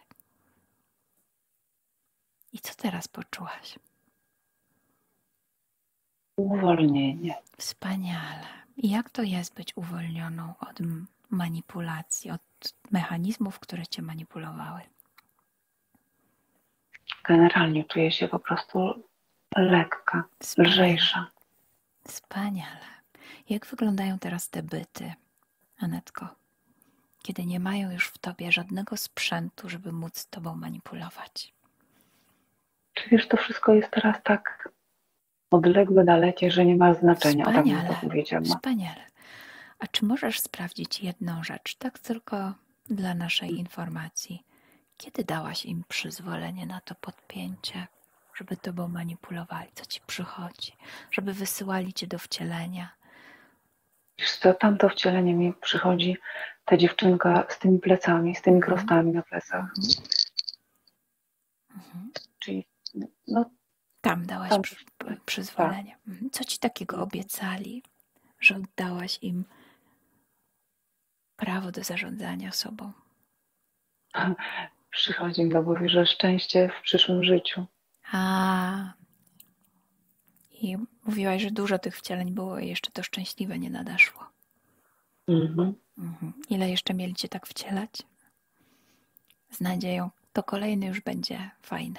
I co teraz poczułaś? Uwolnienie. Wspaniale. I jak to jest być uwolnioną od manipulacji, od mechanizmów, które cię manipulowały? Generalnie czuję się po prostu lekka, lżejsza. Wspaniale. Jak wyglądają teraz te byty, Anetko? kiedy nie mają już w tobie żadnego sprzętu, żeby móc tobą manipulować. Czy wiesz, to wszystko jest teraz tak odległe, dalekie, że nie ma znaczenia, tak bym to Wspaniale, powiedziała. wspaniale. A czy możesz sprawdzić jedną rzecz, tak tylko dla naszej informacji? Kiedy dałaś im przyzwolenie na to podpięcie, żeby tobą manipulowali? Co ci przychodzi? Żeby wysyłali cię do wcielenia? Wiesz co, tamto wcielenie mi przychodzi, ta dziewczynka z tymi plecami, z tymi krostami na plecach. Czyli no, Tam dałaś tam, przyzwolenie. Co ci takiego obiecali, że oddałaś im prawo do zarządzania sobą? przychodzi mi do głowy, że szczęście w przyszłym życiu. I mówiłaś, że dużo tych wcieleń było i jeszcze to szczęśliwe nie nadeszło. Ile jeszcze mieli cię tak wcielać? Z nadzieją, to kolejny już będzie fajne.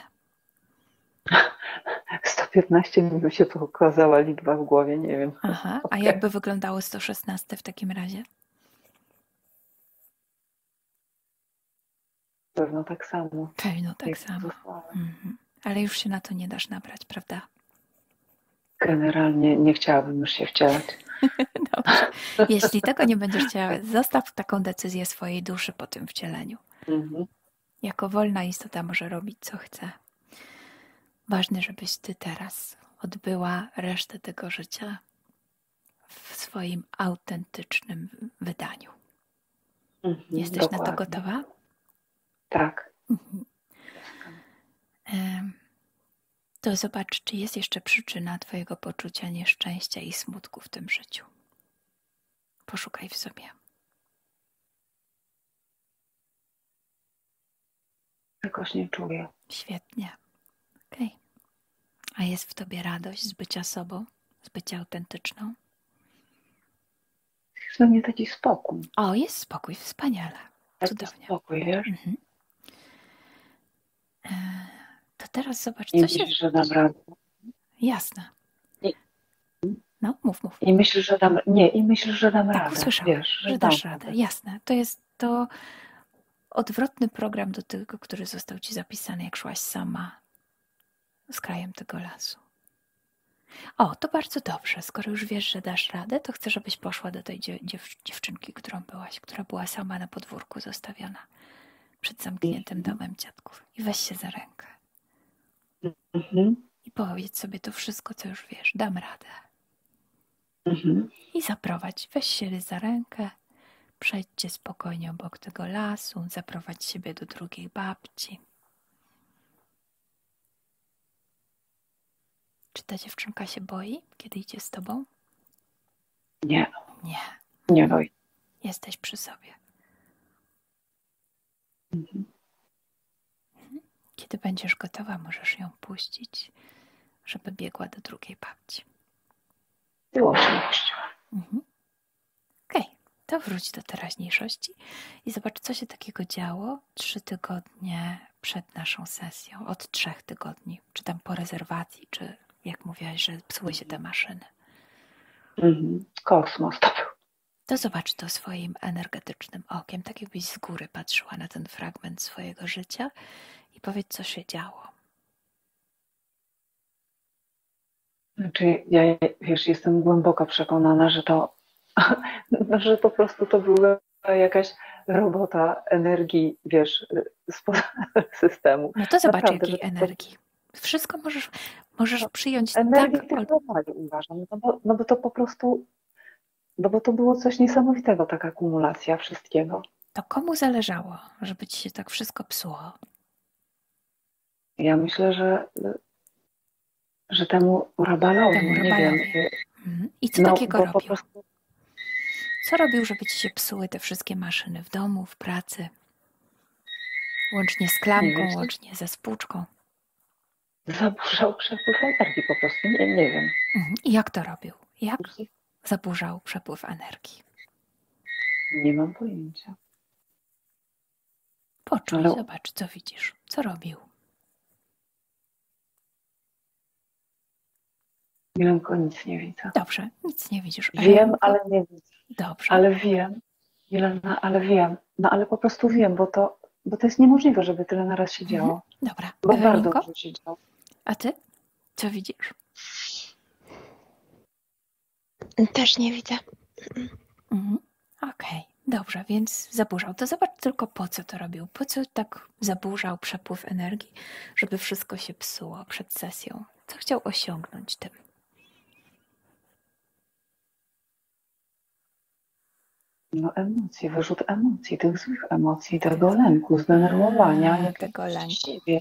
115 mi się pokazała liczba w głowie, nie wiem. Aha, a jakby wyglądało 116 w takim razie? Pewno tak samo. Pewno tak samo. Ale już się na to nie dasz nabrać, prawda? Generalnie nie chciałabym już się wcielać. Dobrze. Jeśli tego nie będziesz chciała, zostaw taką decyzję swojej duszy po tym wcieleniu. Jako wolna istota może robić, co chce. Ważne, żebyś ty teraz odbyła resztę tego życia w swoim autentycznym wydaniu. Jesteś dokładnie. na to gotowa? Tak. To zobacz, czy jest jeszcze przyczyna twojego poczucia nieszczęścia i smutku w tym życiu. Poszukaj w sobie. Jakoś nie czuję. Świetnie. Okej. A jest w tobie radość z bycia sobą, z bycia autentyczną? Jest we mnie taki spokój. O, jest spokój, wspaniale. Cudownie. Spokój, wiesz? To teraz zobacz, I co się... myślisz, że dam radę. Jasne. No, mów. I myślisz, że dam... Nie, i myślisz, że dam Tak, radę. usłyszałam, Wiesz, że dasz radę. Jasne. To jest to odwrotny program do tego, który został ci zapisany, jak szłaś sama z krajem tego lasu. O, to bardzo dobrze. Skoro już wiesz, że dasz radę, to chcę, żebyś poszła do tej dziewczynki, którą byłaś, która była sama na podwórku zostawiona przed zamkniętym domem dziadków. I weź się za rękę. I powiedz sobie to wszystko, co już wiesz. Dam radę. I zaprowadź. Weź się za rękę. Przejdźcie spokojnie obok tego lasu. Zaprowadź siebie do drugiej babci. Czy ta dziewczynka się boi, kiedy idzie z tobą? Nie. Nie. Nie boi. Jesteś przy sobie. Kiedy będziesz gotowa, możesz ją puścić, żeby biegła do drugiej babci. Było się puściła. Okej, to wróć do teraźniejszości i zobacz, co się takiego działo 3 tygodnie przed naszą sesją, od 3 tygodni, czy tam po rezerwacji, czy jak mówiłaś, że psuły się te maszyny. Kosmos to był. To zobacz to swoim energetycznym okiem, tak jakbyś z góry patrzyła na ten fragment swojego życia i powiedz, co się działo. Znaczy, ja, wiesz, jestem głęboko przekonana, że to, że po prostu to była jakaś robota energii, wiesz, spoza systemu. No to zobacz, Naprawdę, jakiej energii. Wszystko możesz przyjąć energii tak. typowali, uważam. No bo to po prostu, no bo to było coś niesamowitego, taka akumulacja wszystkiego. To komu zależało, żeby ci się tak wszystko psuło? Ja myślę, że temu Rabalowi, nie wiem. I co takiego robił? Po prostu... Co robił, żeby ci się psuły te wszystkie maszyny w domu, w pracy? Łącznie z klamką, łącznie ze spłuczką. Zaburzał przepływ energii po prostu, nie wiem. I jak to robił? Jak zaburzał przepływ energii? Nie mam pojęcia. Poczuj, zobacz, co widzisz. Co robił? Milenko, nic nie widzę. Dobrze, nic nie widzisz. Wiem, ale nie widzę. Dobrze. Ale wiem. Milena, ale wiem, no ale po prostu wiem, bo to jest niemożliwe, żeby tyle naraz się działo. Dobra, Bo bardzo Ewelinko, dużo się działo. a ty? Co widzisz? Też nie widzę. Okej, dobrze, więc zaburzał. To zobacz tylko, po co to robił. Po co tak zaburzał przepływ energii, żeby wszystko się psuło przed sesją. Co chciał osiągnąć tym? No emocje, wyrzut emocji, tych złych emocji, tego lęku, zdenerwowania, tego lęku. siebie.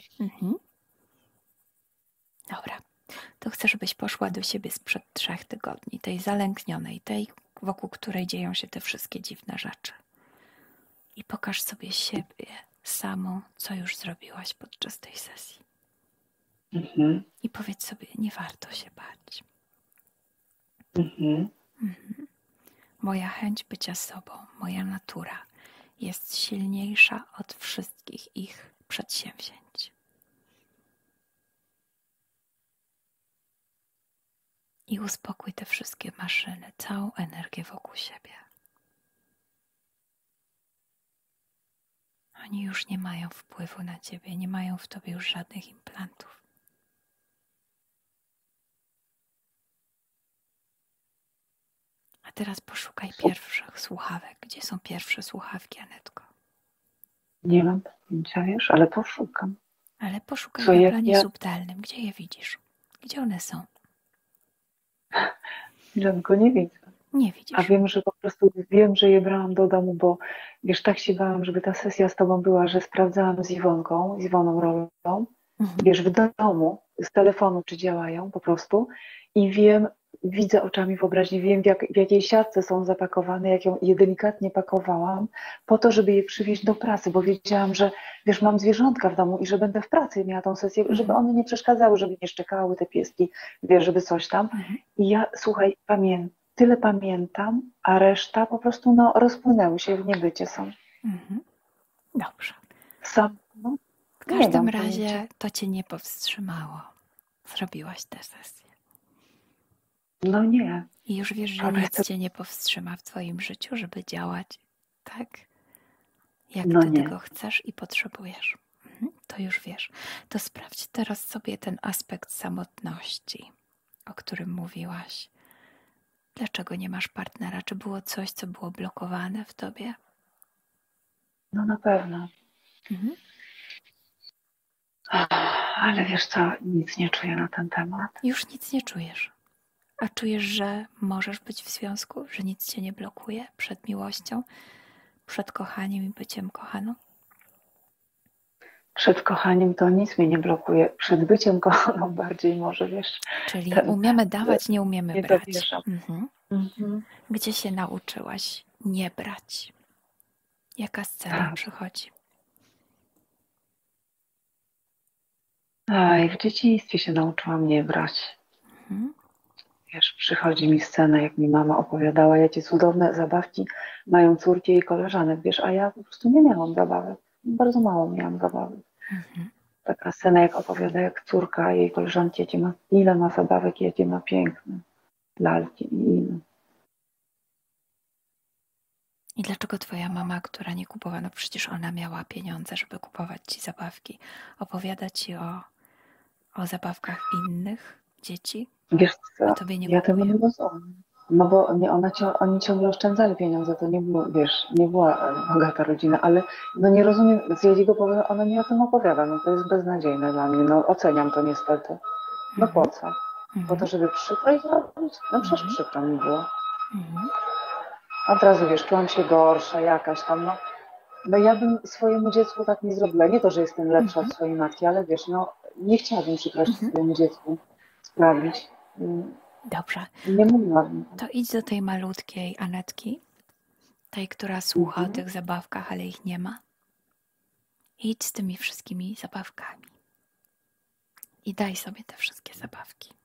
Dobra, to chcę, żebyś poszła do siebie sprzed 3 tygodni, tej zalęknionej, tej, wokół której dzieją się te wszystkie dziwne rzeczy. I pokaż sobie siebie samą, co już zrobiłaś podczas tej sesji. I powiedz sobie, nie warto się bać. Moja chęć bycia sobą, moja natura jest silniejsza od wszystkich ich przedsięwzięć. I uspokój te wszystkie maszyny, całą energię wokół siebie. Oni już nie mają wpływu na ciebie, nie mają w tobie już żadnych implantów. A teraz poszukaj pierwszych słuchawek. Gdzie są pierwsze słuchawki, Anetko? Nie mam pojęcia, wiesz, ale poszukam. Ale poszukaj na planie subtelnym. Gdzie je widzisz? Gdzie one są? Milenko, nie widzę. Nie widzisz. A wiem, że po prostu wiem, że je brałam do domu, bo wiesz, tak się bałam, żeby ta sesja z tobą była, że sprawdzałam z Iwoną Rolą, wiesz, w domu, z telefonu, czy działają po prostu i wiem, widzę oczami wyobraźni, wiem w jakiej siatce są zapakowane, jak je delikatnie pakowałam, po to, żeby je przywieźć do pracy, bo wiedziałam, że wiesz, mam zwierzątka w domu i że będę w pracy miała tą sesję, żeby one nie przeszkadzały, żeby nie szczekały te pieski, wiesz, żeby coś tam. I ja, słuchaj, tyle pamiętam, a reszta po prostu rozpłynęły się w niebycie są. Dobrze. W każdym razie to cię nie powstrzymało. Zrobiłaś tę sesję. No nie. I już wiesz, że nic cię nie powstrzyma w twoim życiu, żeby działać tak, jak ty tego chcesz i potrzebujesz. To już wiesz. To sprawdź teraz sobie ten aspekt samotności, o którym mówiłaś. Dlaczego nie masz partnera? Czy było coś, co było blokowane w tobie? No na pewno. Ale wiesz co, nic nie czuję na ten temat. Już nic nie czujesz. A czujesz, że możesz być w związku? Że nic cię nie blokuje przed miłością? Przed kochaniem i byciem kochaną? Przed kochaniem to nic mnie nie blokuje. Przed byciem kochaną bardziej może, wiesz. Czyli umiemy dawać, nie umiemy brać. Gdzie się nauczyłaś nie brać? Jaka scena przychodzi? W dzieciństwie się nauczyłam nie brać. Wiesz, przychodzi mi scena, jak mi mama opowiadała, jakie cudowne zabawki mają córki i koleżanek, wiesz, a ja po prostu nie miałam zabawek. Bardzo mało miałam zabawek. Taka scena, jak opowiada, jak córka jej koleżanki, ile ma zabawek, jakie ma piękne lalki i inne. I dlaczego twoja mama, która nie kupowała, no przecież ona miała pieniądze, żeby kupować ci zabawki, opowiada ci o zabawkach innych dzieci? Wiesz co, a tobie nie ja tego nie rozumiem. No bo oni ciągle oszczędzali pieniądze, to nie było, wiesz, nie była bogata rodzina, ale no nie rozumiem, z jego powodu ona mi o tym opowiada, no to jest beznadziejne dla mnie, no oceniam to niestety. No po co? Po to, żeby przykro jej zrobić? No przecież przykro mi było. A od razu, wiesz, czułam się gorsza jakaś tam, no ja bym swojemu dziecku tak nie zrobiła, nie to, że jestem lepsza od swojej matki, ale wiesz, no nie chciałabym przykrości swojemu dziecku sprawić. Dobrze. Nie mówiłabym. To idź do tej malutkiej Anetki, tej, która słucha o tych zabawkach, ale ich nie ma. Idź z tymi wszystkimi zabawkami. I daj sobie te wszystkie zabawki.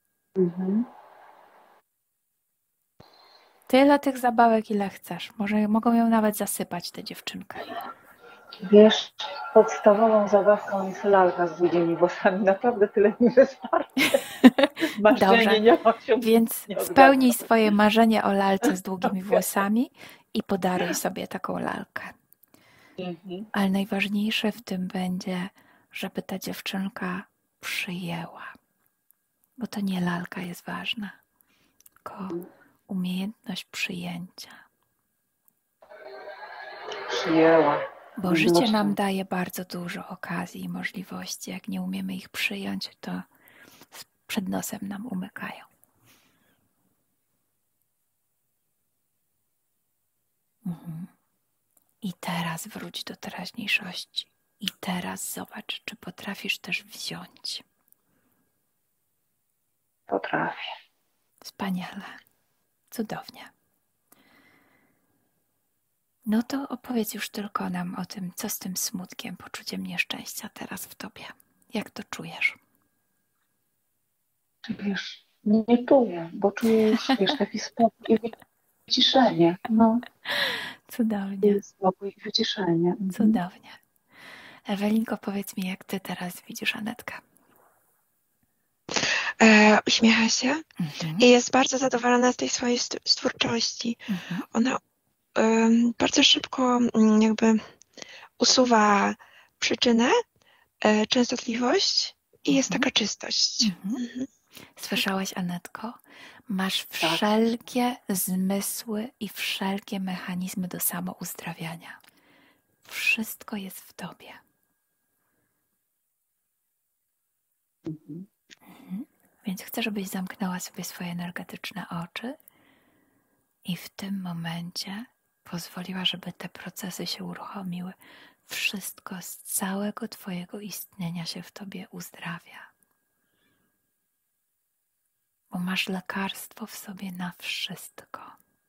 Tyle tych zabawek, ile chcesz. Może mogą ją nawet zasypać, tę dziewczynkę. Wiesz, podstawową zabawką jest lalka z długimi włosami. Naprawdę tyle mi wystarczy. Dobrze, więc spełnij swoje marzenie o lalce z długimi włosami i podaruj sobie taką lalkę. Ale najważniejsze w tym będzie, żeby ta dziewczynka przyjęła. Bo to nie lalka jest ważna, tylko umiejętność przyjęcia. Przyjęła. Bo życie nam daje bardzo dużo okazji i możliwości. Jak nie umiemy ich przyjąć, to przed nosem nam umykają. I teraz wróć do teraźniejszości. I teraz zobacz, czy potrafisz też wziąć. Potrafię. Wspaniale. Cudownie. No to opowiedz już tylko nam o tym, co z tym smutkiem, poczuciem nieszczęścia teraz w tobie. Jak to czujesz? Wiesz, nie czuję, bo czuję już, wiesz, taki spokój i wyciszenie. No. Cudownie. Spokój i wyciszenie. Cudownie. Ewelinko, powiedz mi, jak ty teraz widzisz Anetkę? Uśmiecha się i jest bardzo zadowolona z tej swojej twórczości. Ona bardzo szybko jakby usuwa przyczynę, częstotliwość i jest taka czystość. Słyszałaś, Anetko? Masz wszelkie zmysły i wszelkie mechanizmy do samouzdrawiania. Wszystko jest w tobie. Więc chcę, żebyś zamknęła sobie swoje energetyczne oczy i w tym momencie pozwoliła, żeby te procesy się uruchomiły. Wszystko z całego twojego istnienia się w tobie uzdrawia. Bo masz lekarstwo w sobie na wszystko.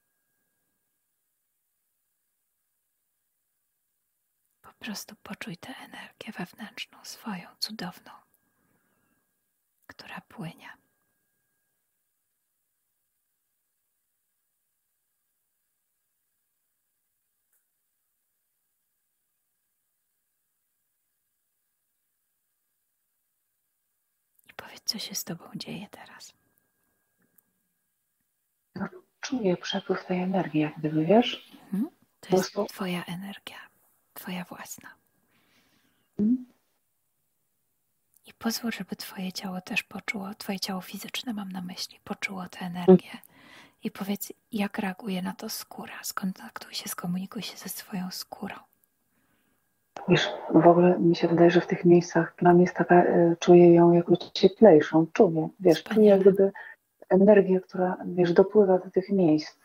Po prostu poczuj tę energię wewnętrzną, swoją, cudowną, która płynie. I powiedz, co się z tobą dzieje teraz. No, czuję przepływ tej energii, jak gdyby, wiesz? To jest twoja energia, twoja własna. I pozwól, żeby twoje ciało też poczuło, twoje ciało fizyczne mam na myśli, poczuło tę energię. I powiedz, jak reaguje na to skóra. Skontaktuj się, skomunikuj się ze swoją skórą. Wiesz, w ogóle mi się wydaje, że w tych miejscach dla mnie jest taka, czuję ją jako cieplejszą, czuję, wiesz, Wspaniale. czuję jak gdyby energię, która, wiesz, dopływa do tych miejsc,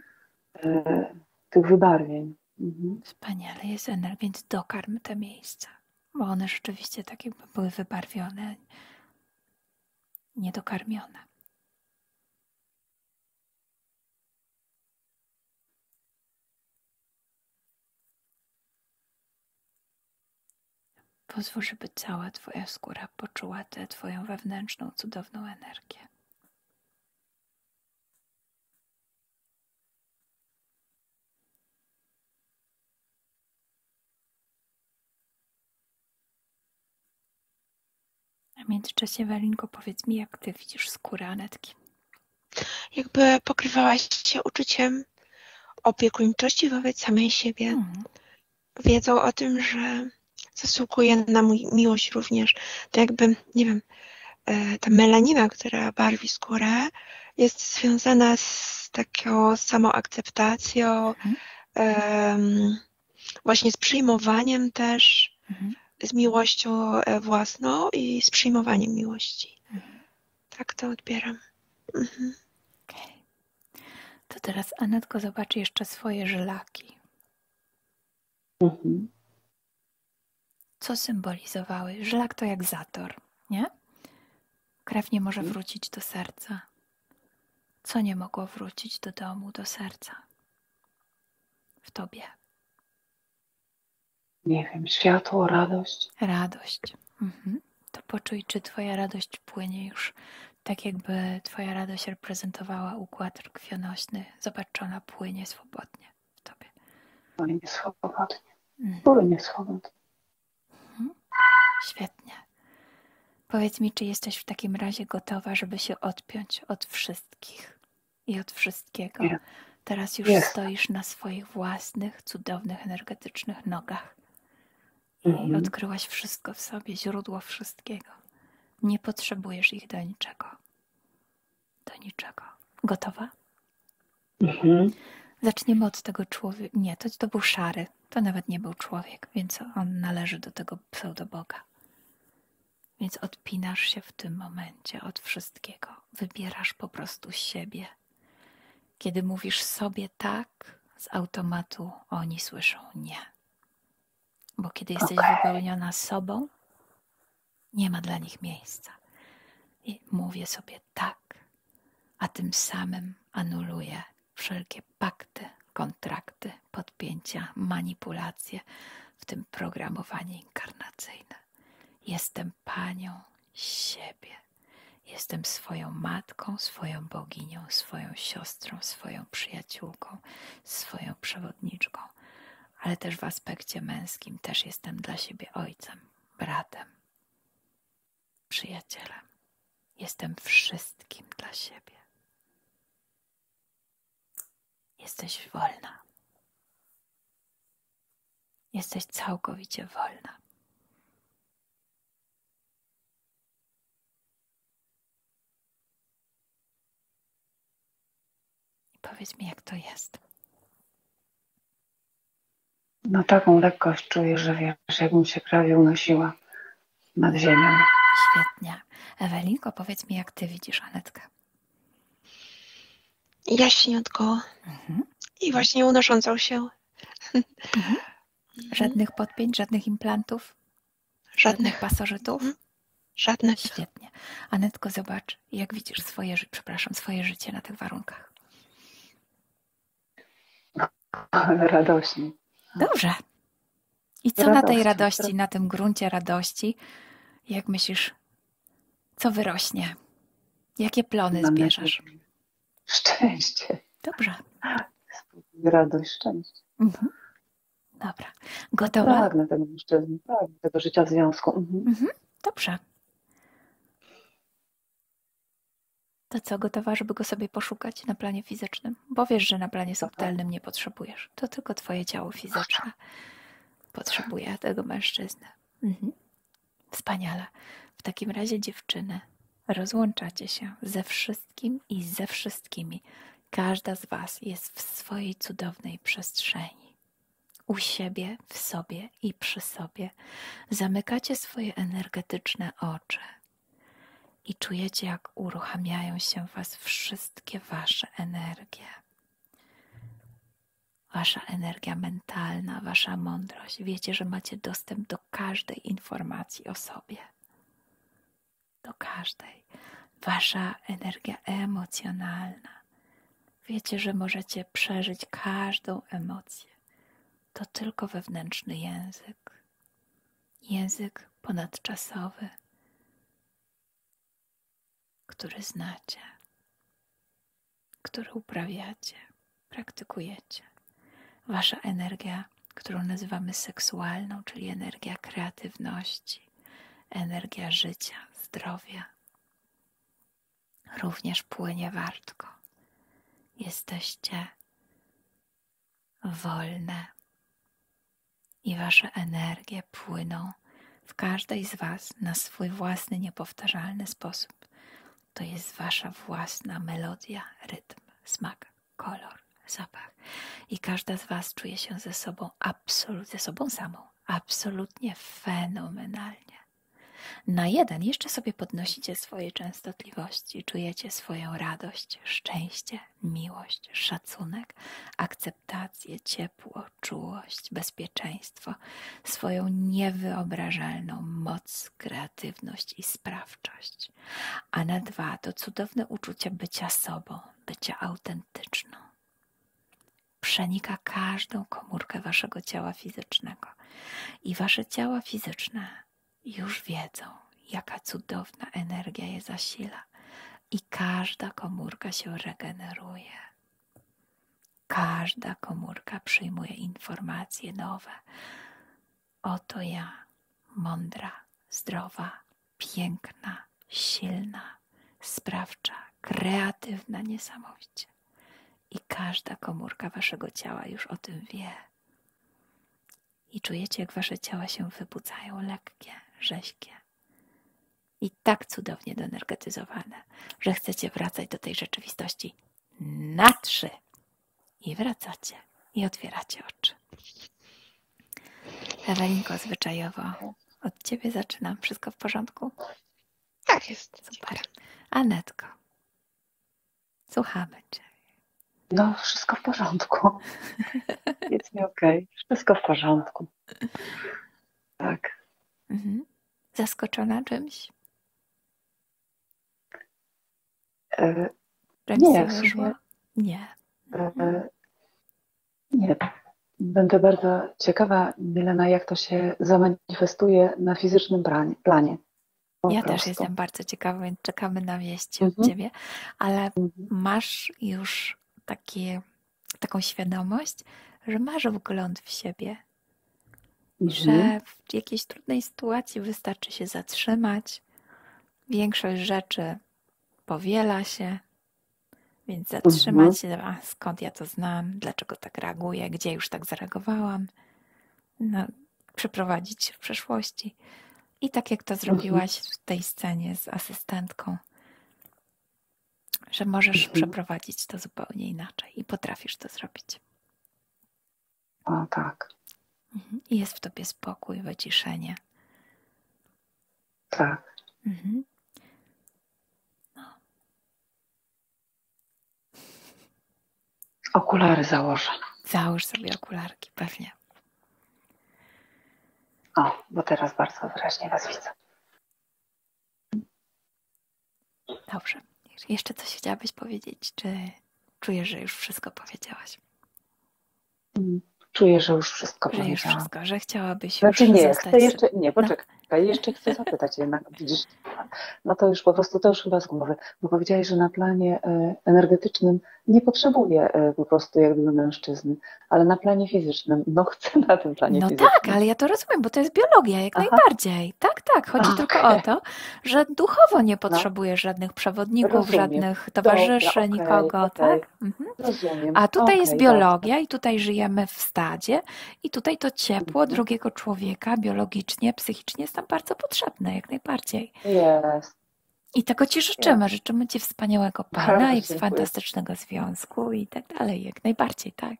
tych wybarwień. Wspaniale, jest energia, więc dokarm te miejsca, bo one rzeczywiście tak jakby były wybarwione, niedokarmione. Pozwól, żeby cała twoja skóra poczuła tę twoją wewnętrzną, cudowną energię. A w międzyczasie, Ewelinko, powiedz mi, jak ty widzisz skórę Anetki? Jakby pokrywałaś się uczuciem opiekuńczości wobec samej siebie. Wiedzą o tym, że zasługuje na miłość również. To jakby, nie wiem, ta melanina, która barwi skórę, jest związana z taką samoakceptacją, właśnie z przyjmowaniem też, z miłością własną i z przyjmowaniem miłości. Tak to odbieram. Okay. To teraz, Anetko, zobacz jeszcze swoje żylaki. Co symbolizowały? Żylak to jak zator, nie? Krew nie może wrócić do serca. Co nie mogło wrócić do domu, do serca? W tobie. Nie wiem, światło, radość. Radość. To poczuj, czy twoja radość płynie już tak, jakby twoja radość reprezentowała układ krwionośny. Zobacz, czy ona płynie swobodnie w tobie. Płynie swobodnie. Płynie swobodnie. Świetnie. Powiedz mi, czy jesteś w takim razie gotowa, żeby się odpiąć od wszystkich i od wszystkiego, Teraz już Jest. stoisz na swoich własnych, cudownych, energetycznych nogach. I Mhm. odkryłaś wszystko w sobie, źródło wszystkiego. Nie potrzebujesz ich do niczego. Do niczego. Gotowa? Mhm. Zaczniemy od tego człowieka. Nie, to był szary. To nawet nie był człowiek, więc on należy do tego pseudoboga. Więc odpinasz się w tym momencie od wszystkiego. Wybierasz po prostu siebie. Kiedy mówisz sobie tak, z automatu oni słyszą nie. Bo kiedy jesteś wypełniona sobą, nie ma dla nich miejsca. I mówię sobie tak, a tym samym anuluję wszelkie pakty, kontrakty, podpięcia, manipulacje, w tym programowanie inkarnacyjne. Jestem panią siebie. Jestem swoją matką, swoją boginią, swoją siostrą, swoją przyjaciółką, swoją przewodniczką, ale też w aspekcie męskim też jestem dla siebie ojcem, bratem, przyjacielem. Jestem wszystkim dla siebie. Jesteś wolna. Jesteś całkowicie wolna. I powiedz mi, jak to jest. No taką lekkość czuję, że wiesz, jakbym się prawie unosiła nad ziemią. Świetnie. Ewelinko, powiedz mi, jak ty widzisz Anetkę. Jaśniutko. I właśnie unoszącą się. Żadnych podpięć, żadnych implantów? Żadnych pasożytów? Żadnych. Świetnie. Anetko, zobacz, jak widzisz swoje życie na tych warunkach. Ale radośnie. Dobrze. I co na tej radości, na tym gruncie radości, jak myślisz, co wyrośnie? Jakie plony zbierzesz? Szczęście. Dobrze. Radość, szczęście. Dobra. Gotowa? Pragnę tego mężczyzny, pragnę tego życia w związku. Dobrze. To co, gotowa, żeby go sobie poszukać na planie fizycznym? Bo wiesz, że na planie subtelnym nie potrzebujesz. To tylko twoje ciało fizyczne potrzebuje tego mężczyzny. Wspaniale. W takim razie, dziewczyny, rozłączacie się ze wszystkim i ze wszystkimi. Każda z was jest w swojej cudownej przestrzeni. U siebie, w sobie i przy sobie. Zamykacie swoje energetyczne oczy i czujecie, jak uruchamiają się w was wszystkie wasze energie. Wasza energia mentalna, wasza mądrość. Wiecie, że macie dostęp do każdej informacji o sobie. Do każdej. Wasza energia emocjonalna. Wiecie, że możecie przeżyć każdą emocję. To tylko wewnętrzny język. Język ponadczasowy, który znacie, który uprawiacie, praktykujecie. Wasza energia, którą nazywamy seksualną, czyli energia kreatywności, energia życia, zdrowia, również płynie wartko. Jesteście wolne i wasze energie płyną w każdej z was na swój własny, niepowtarzalny sposób. To jest wasza własna melodia, rytm, smak, kolor, zapach. I każda z was czuje się ze sobą samą absolutnie fenomenalnie. Na jeden jeszcze sobie podnosicie swoje częstotliwości, czujecie swoją radość, szczęście, miłość, szacunek, akceptację, ciepło, czułość, bezpieczeństwo, swoją niewyobrażalną moc, kreatywność i sprawczość. A na dwa to cudowne uczucie bycia sobą, bycia autentyczną. Przenika każdą komórkę waszego ciała fizycznego. I wasze ciała fizyczne już wiedzą, jaka cudowna energia je zasila. I każda komórka się regeneruje. Każda komórka przyjmuje informacje nowe. Oto ja, mądra, zdrowa, piękna, silna, sprawcza, kreatywna niesamowicie. I każda komórka waszego ciała już o tym wie. I czujecie, jak wasze ciała się wybudzają, lekkie, rześkie. I tak cudownie doenergetyzowane, że chcecie wracać do tej rzeczywistości na 3. I wracacie. I otwieracie oczy. Ewelinko, zwyczajowo od ciebie zaczynam. Wszystko w porządku? Tak jest. Super. Anetko, słuchamy cię. No, wszystko w porządku. Jest mi okej. Wszystko w porządku. Tak. Zaskoczona czymś? Czymś nie, w sumie, nie. Nie. Będę bardzo ciekawa, Milena, jak to się zamanifestuje na fizycznym planie. Ja też jestem bardzo ciekawa, więc czekamy na wieści od ciebie, ale masz już taką świadomość, że masz wgląd w siebie, że w jakiejś trudnej sytuacji wystarczy się zatrzymać, większość rzeczy powiela się, więc zatrzymać się, a skąd ja to znam, dlaczego tak reaguję, gdzie już tak zareagowałam, przeprowadzić się w przeszłości. I tak jak to zrobiłaś w tej scenie z asystentką, że możesz przeprowadzić to zupełnie inaczej i potrafisz to zrobić. O tak. I jest w tobie spokój, wyciszenie. Tak. No. Okulary założę. Załóż sobie okularki, pewnie. O, bo teraz bardzo wyraźnie was widzę. Dobrze. Jeszcze coś chciałabyś powiedzieć? Czy czujesz, że już wszystko powiedziałaś? Czuję, że już wszystko powiedziałam. Już wszystko, że chciałabyś znaczy już nie, zostać... chcę jeszcze, nie, poczekaj, jeszcze chcę zapytać jednak, widzisz, no to już po prostu, to już chyba z głowy, bo powiedziałeś, że na planie energetycznym nie potrzebuję po prostu jakby mężczyzny, ale na planie fizycznym, no chcę na tym planie fizycznym. No tak, ale ja to rozumiem, bo to jest biologia, jak najbardziej. Tak, chodzi tylko o to, że duchowo nie potrzebujesz żadnych przewodników, żadnych towarzyszy, nikogo, tak? Rozumiem. A tutaj jest biologia i tutaj żyjemy w stadzie i tutaj to ciepło drugiego człowieka biologicznie, psychicznie jest nam bardzo potrzebne, jak najbardziej. Jest. I tego ci życzymy. Życzymy ci wspaniałego pana i fantastycznego związku i tak dalej, jak najbardziej, tak.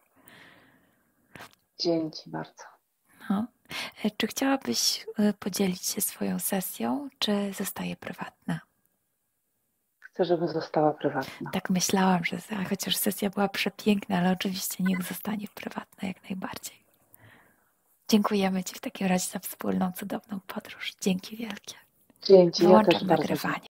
Dzięki bardzo. No. Czy chciałabyś podzielić się swoją sesją, czy zostaje prywatna? Chcę, żeby została prywatna. Tak myślałam, że chociaż sesja była przepiękna, ale oczywiście niech zostanie prywatna jak najbardziej. Dziękujemy ci w takim razie za wspólną, cudowną podróż. Dzięki wielkie. Dzięki. Wyłączam nagrywanie.